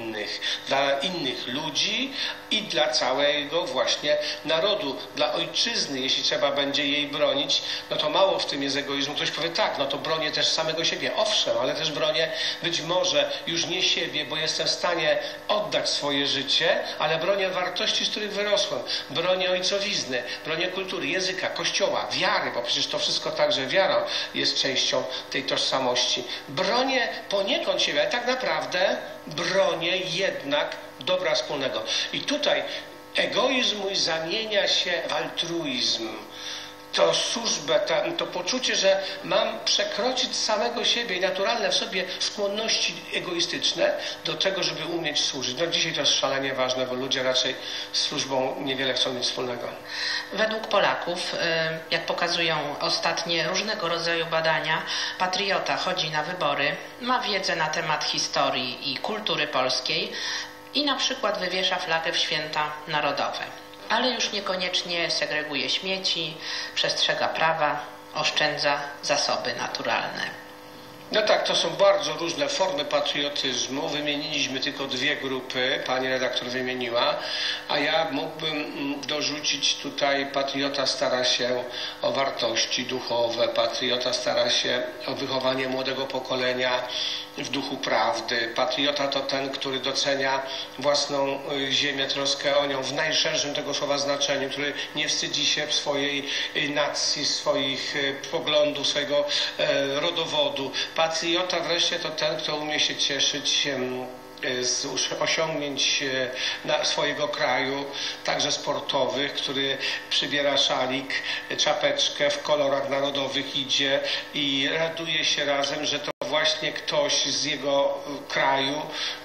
innych ludzi i dla całego właśnie narodu, dla ojczyzny, jeśli trzeba będzie jej bronić, no to mało w tym jest egoizmu. Ktoś powie tak, no to bronię też samego siebie. Owszem, ale też bronię być może już nie siebie, bo jestem w stanie oddać swoje życie, ale bronię wartości, z których wyrosłem. Bronię ojcowizny, bronię kultury, języka, kościoła, wiary, bo przecież to wszystko także wiara jest częścią tej tożsamości. Bronię poniekąd siebie, ale tak naprawdę bronię jednak dobra wspólnego. I tutaj egoizm mój zamienia się w altruizm. To służbę, to poczucie, że mam przekroczyć samego siebie i naturalne w sobie skłonności egoistyczne do tego, żeby umieć służyć. No dzisiaj to jest szalenie ważne, bo ludzie raczej z służbą niewiele chcą mieć wspólnego. Według Polaków, jak pokazują ostatnie różnego rodzaju badania, patriota chodzi na wybory, ma wiedzę na temat historii i kultury polskiej i na przykład wywiesza flagę w święta narodowe. Ale już niekoniecznie segreguje śmieci, przestrzega prawa, oszczędza zasoby naturalne. No tak, to są bardzo różne formy patriotyzmu. Wymieniliśmy tylko dwie grupy, pani redaktor wymieniła, a ja mógłbym dorzucić tutaj, patriota stara się o wartości duchowe, patriota stara się o wychowanie młodego pokolenia w duchu prawdy. Patriota to ten, który docenia własną ziemię, troskę o nią w najszerszym tego słowa znaczeniu, który nie wstydzi się swojej nacji, swoich poglądów, swojego rodowodu. Patriota wreszcie to ten, kto umie się cieszyć z osiągnięć swojego kraju, także sportowych, który przybiera szalik, czapeczkę w kolorach narodowych idzie i raduje się razem, że to właśnie właśnie ktoś z jego kraju,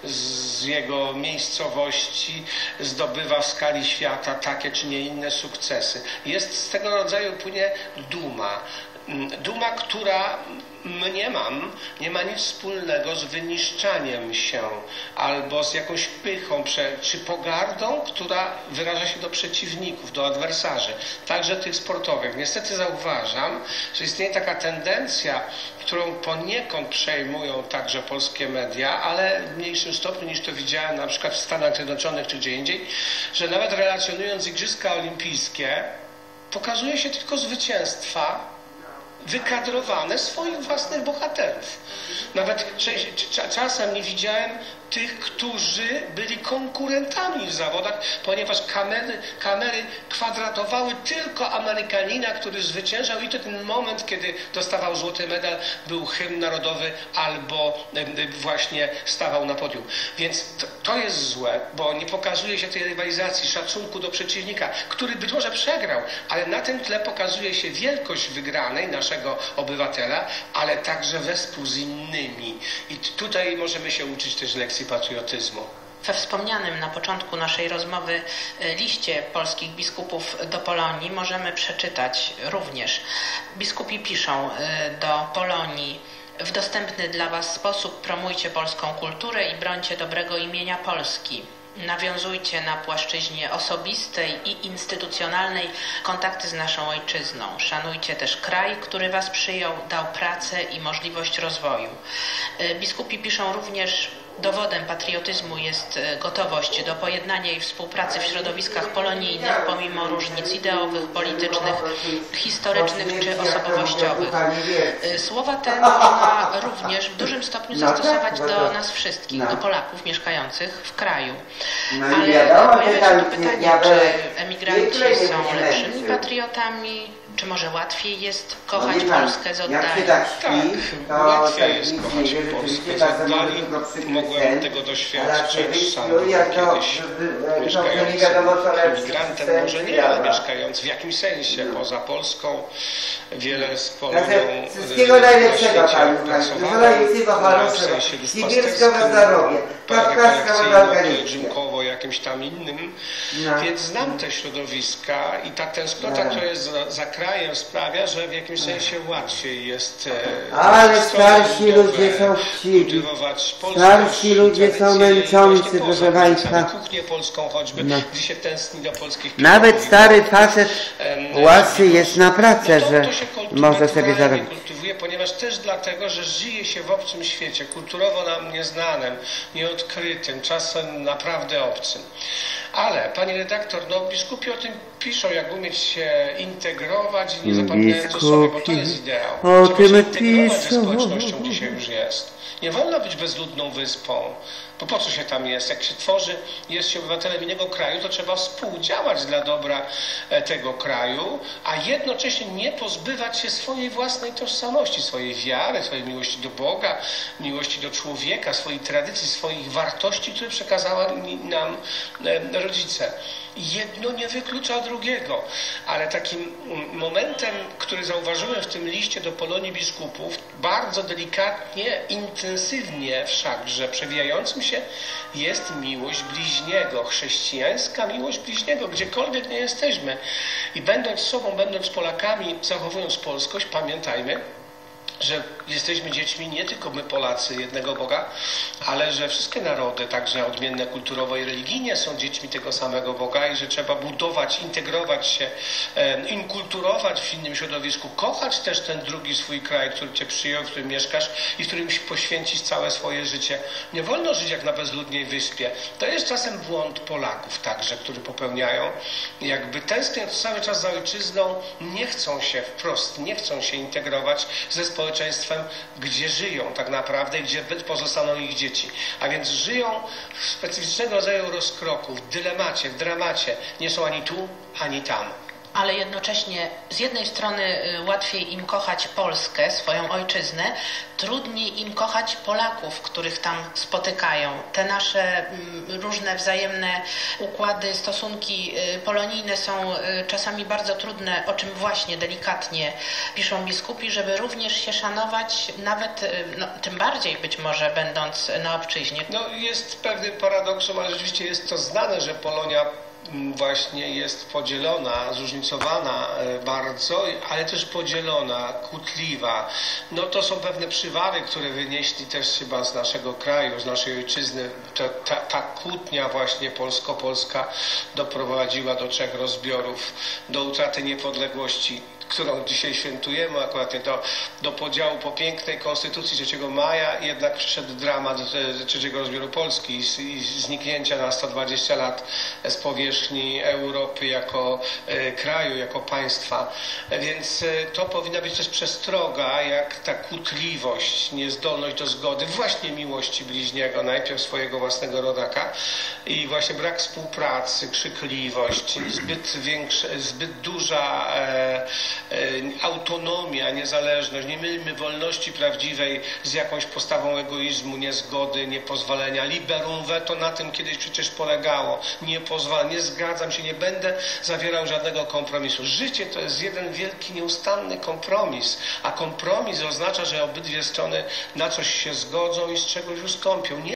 z jego miejscowości zdobywa w skali świata takie czy nie inne sukcesy. Jest z tego rodzaju płynie duma. Duma, która mniemam, nie ma nic wspólnego z wyniszczaniem się albo z jakąś pychą czy pogardą, która wyraża się do przeciwników, do adwersarzy, także tych sportowych. Niestety zauważam, że istnieje taka tendencja, którą poniekąd przejmują także polskie media, ale w mniejszym stopniu niż to widziałem na przykład w Stanach Zjednoczonych czy gdzie indziej, że nawet relacjonując Igrzyska Olimpijskie pokazuje się tylko zwycięstwa wykadrowane swoich własnych bohaterów. Nawet czasem nie widziałem tych, którzy byli konkurentami w zawodach, ponieważ kamery kwadratowały tylko Amerykanina, który zwyciężał i to ten moment, kiedy dostawał złoty medal, był hymn narodowy albo właśnie stawał na podium. Więc to jest złe, bo nie pokazuje się tej rywalizacji, szacunku do przeciwnika, który być może przegrał, ale na tym tle pokazuje się wielkość wygranej naszego obywatela, ale także wespół z innymi. I tutaj możemy się uczyć też lekcji patriotyzmu. We wspomnianym na początku naszej rozmowy liście polskich biskupów do Polonii możemy przeczytać również. Biskupi piszą do Polonii: w dostępny dla Was sposób promujcie polską kulturę i brońcie dobrego imienia Polski. Nawiązujcie na płaszczyźnie osobistej i instytucjonalnej kontakty z naszą ojczyzną. Szanujcie też kraj, który Was przyjął, dał pracę i możliwość rozwoju. Biskupi piszą również: dowodem patriotyzmu jest gotowość do pojednania i współpracy w środowiskach polonijnych pomimo różnic ideowych, politycznych, historycznych czy osobowościowych. Słowa te można również w dużym stopniu zastosować do nas wszystkich, do Polaków mieszkających w kraju. Ale pojawia się tu pytanie, czy emigranci są lepszymi patriotami, czy może łatwiej jest kochać Polskę z oddali? Łatwiej jest kochać Polskę z oddali. Mogłem tego doświadczyć. Sam byłem kiedyś mieszkającym emigrantem, może nie, ale mieszkając w jakimś sensie poza Polską. Wiele z Polonią wszystkiego najlepszego Panu, pracowałem w sensie duszpasterskim, pielgrzymkowo jakimś tam innym, więc znam te środowiska i ta tęsknota, która jest za krajem, sprawia, że w jakimś sensie łatwiej jest ale starsi ludzie są chciwi, starsi ludzie są męczący, proszę Państwa. Kuchnię polską choćby, gdzie się tęskni do polskich nawet stary facet łasy jest na pracę, że może sobie zarobić. Kultywuje, ponieważ też dlatego, że żyje się w obcym świecie, kulturowo nam nieznanym, nieodkrytym, czasem naprawdę obcym. Ale, pani redaktor, biskupi o tym piszą, jak umieć się integrować i nie zapominając o sobie, bo to jest ideał. Trzeba się integrować ze społecznością, gdzie się już jest. Nie wolno być bezludną wyspą. Bo po co się tam jest? Jak się tworzy, jest się obywatelem innego kraju, to trzeba współdziałać dla dobra tego kraju, a jednocześnie nie pozbywać się swojej własnej tożsamości, swojej wiary, swojej miłości do Boga, miłości do człowieka, swojej tradycji, swoich wartości, które przekazali nam rodzice. Jedno nie wyklucza drugiego, ale takim momentem, który zauważyłem w tym liście do Polonii biskupów, bardzo delikatnie, intensywnie wszakże przewijającym się, jest miłość bliźniego, chrześcijańska miłość bliźniego, gdziekolwiek nie jesteśmy. I będąc sobą, będąc Polakami, zachowując polskość, pamiętajmy, że jesteśmy dziećmi nie tylko my Polacy jednego Boga, ale że wszystkie narody, także odmienne kulturowo i religijnie, są dziećmi tego samego Boga i że trzeba budować, integrować się, inkulturować w innym środowisku, kochać też ten drugi swój kraj, który cię przyjął, w którym mieszkasz i w którym poświęcić całe swoje życie. Nie wolno żyć jak na bezludnej wyspie. To jest czasem błąd Polaków także, który popełniają. Jakby tęskniąc cały czas za ojczyzną, nie chcą się wprost, nie chcą się integrować ze społeczeństwem, gdzie żyją tak naprawdę, gdzie pozostaną ich dzieci. A więc żyją w specyficznego rodzaju rozkroku, w dylemacie, w dramacie. Nie są ani tu, ani tam. ale jednocześnie z jednej strony łatwiej im kochać Polskę, swoją ojczyznę, trudniej im kochać Polaków, których tam spotykają. Te nasze różne wzajemne układy, stosunki polonijne są czasami bardzo trudne, o czym właśnie delikatnie piszą biskupi, żeby również się szanować, nawet tym bardziej być może będąc na obczyźnie. No jest pewnym paradoksem, ale rzeczywiście jest to znane, że Polonia właśnie jest podzielona, zróżnicowana bardzo, ale też podzielona, kłótliwa. No to są pewne przywary, które wynieśli też chyba z naszego kraju, z naszej ojczyzny. Ta kłótnia właśnie polsko-polska doprowadziła do 3 rozbiorów, do utraty niepodległości, którą dzisiaj świętujemy, akurat do podziału po pięknej Konstytucji 3 maja, jednak przyszedł dramat 3 rozbioru Polski i zniknięcia na 120 lat z powierzchni Europy jako kraju, jako państwa. Więc to powinna być też przestroga, jak ta kłótliwość, niezdolność do zgody, właśnie miłości bliźniego, najpierw swojego własnego rodaka i właśnie brak współpracy, krzykliwość, zbyt duża autonomia, niezależność. Nie mylmy wolności prawdziwej z jakąś postawą egoizmu, niezgody, niepozwolenia. Liberum veto na tym kiedyś przecież polegało. Nie pozwalam, nie zgadzam się, nie będę zawierał żadnego kompromisu. Życie to jest jeden wielki, nieustanny kompromis, a kompromis oznacza, że obydwie strony na coś się zgodzą i z czegoś ustąpią. Nie